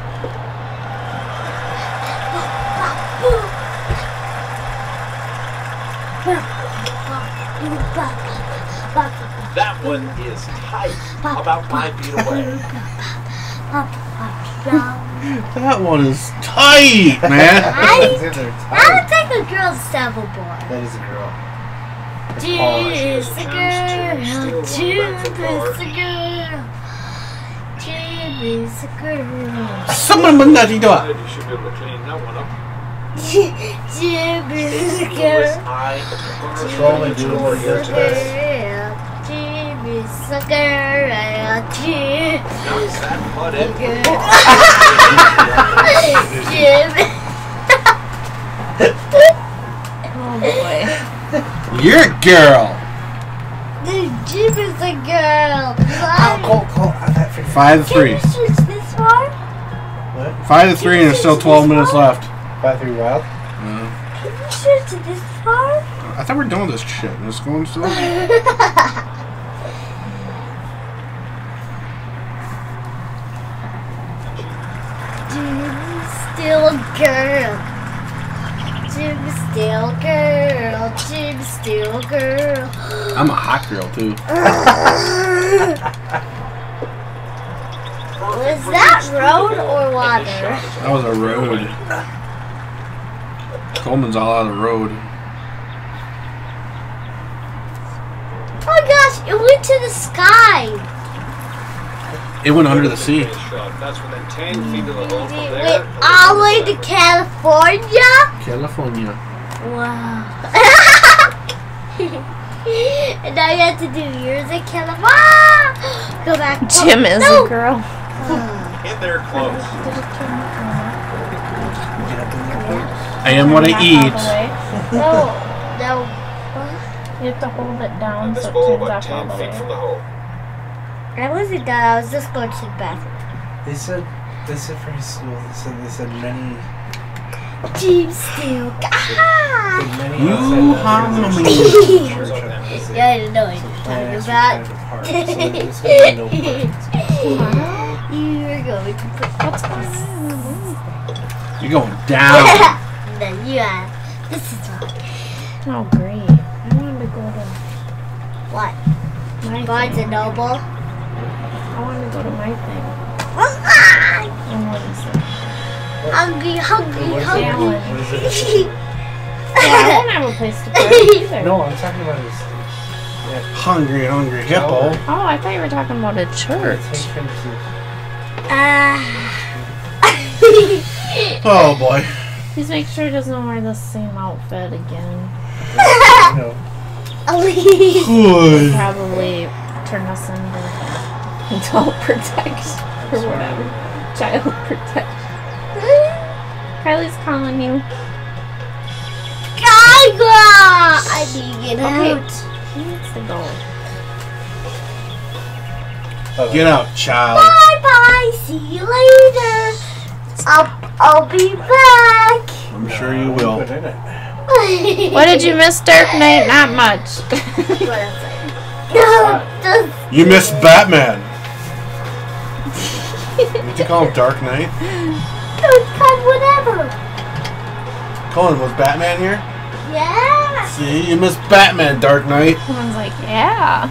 That one is tight, about 5 feet away. That one is tight, man. I don't think a girl's sample boy. That is a girl. She's a girl. She's a girl. She's a girl. Someone must not do it. You should be able to clean that one up. She's a Was girl. I Trolling doing what he does best. She's a girl. Knocks that putt in. Oh boy. You're a girl. Jim is a girl. Cole, that freaking 5-3. Can you switch this far? What? 5-3, and there's still 12 minutes left. 5-3 wild? Can you switch this far? I thought we were done with this shit. It's going still. Jim's still a girl. Jim's still a girl. Jim's still a girl. I'm a hot girl too. Was that road or water? That was a road. Coleman's all out of the road. Oh gosh, it went to the sky. It went under the sea. That's within 10 feet of the hole from It there. went all the way to California. California. Wow. And now you have to do yours in California. Go back. Jim is No. a girl. In there close. I am what I eat. No. You have to hold it down This so it ball turns about off all 10 the feet way. from the hole. I wasn't done. I was just going to the bathroom. They said very slow. They said many. Jim still. Ah! You harmony. Yeah, I know what you're talking about. You were going to put. What's going on? You're going down. Then you have. This is wrong. Oh, great. I wanted to go to What? my Barnes thing. and Noble. I wanted to go to my thing. Ah! And what is it? Hungry, hungry, What is it? hungry. What is it? Yeah, I don't have a place to park either. No, I'm talking about this. Hungry, hungry hippo. Oh, I thought you were talking about a church. Oh boy. Please make sure he doesn't wear the same outfit again. No. He'll probably turn us into adult protection or whatever. Child protection. Kylie's calling you. I need to get out. He needs to go. Get out, child. Bye bye. See you later. I'll be back. I'm sure you will. What did you miss, Dark Knight? Not much. You missed Batman. Did you call him Dark Knight? Whatever. Colin, was Batman here? Yeah. See, you missed Batman, Dark Knight. Someone's like, yeah.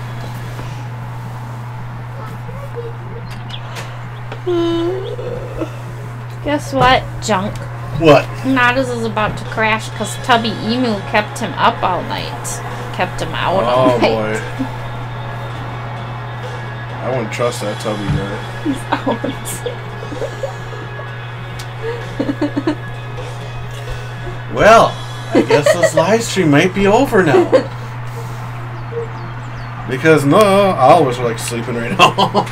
Guess what, Junk? What? Nadas is about to crash because Tubby Emu kept him up all night. Kept him out all Oh night. boy. I wouldn't trust that tubby guy. He's out. Well, I guess this live stream might be over now. Because no, I always like sleeping right now.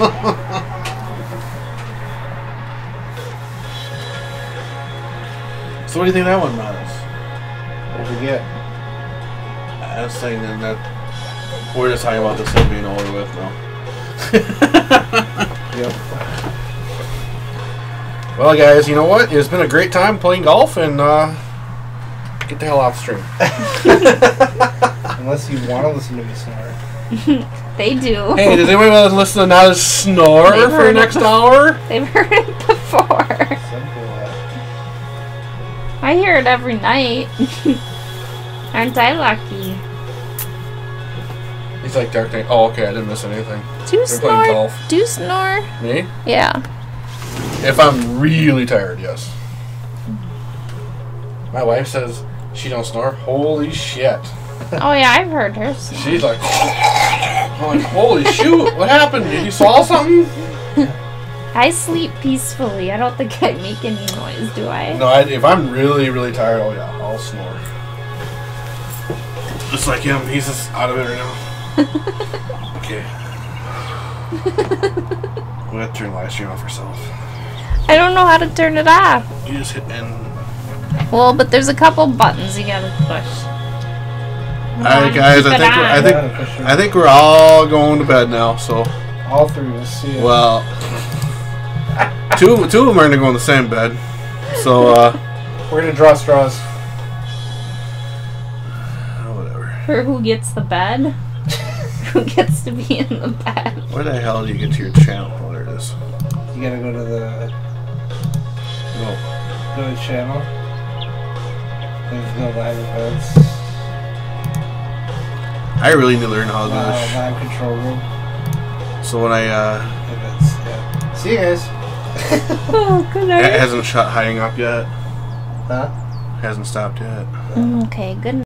So what do you think of that one, Nadas? What did you get? I was saying that we're just talking about this thing being over with now. Yep. Well, guys, you know what? It's been a great time playing golf, and get the hell off the stream. Unless you want to listen to me snore. They do. Hey, does anybody want to listen to Nadas snore They've for the heard it next hour? They've heard it before. Simple. I hear it every night. Aren't I lucky? He's like Dark Knight. Oh, okay, I didn't miss anything. Do you They're playing snore? golf. Do you snore? Me? Yeah. If I'm really tired, yes. My wife says she don't snore. Holy shit. Oh yeah, I've heard her snore. She's like, I'm like, holy shoot, what happened? Did you saw something? I sleep peacefully. I don't think I make any noise, do I? No, if I'm really, really tired, oh yeah, I'll snore. Just like him, he's just out of it right now. Okay. We'll have to turn the live stream off yourself. I don't know how to turn it off. You just hit end. Well, but there's a couple buttons you gotta push. Alright guys, Keep it on. I think we're all going to bed now, so All three of us. See ya. well two of them are gonna go in the same bed. So We're gonna draw straws. whatever. For who gets the bed? Who gets to be in the bed? Where the hell do you get to your channel? Oh, there it is. You gotta go to the Oh. go to channel. There's no live events. I really need to learn how to do this. Live control room. So when I Events. Yeah. See you guys. Oh, good it night. hasn't shut hiding up yet. Huh? Hasn't stopped yet. Okay, good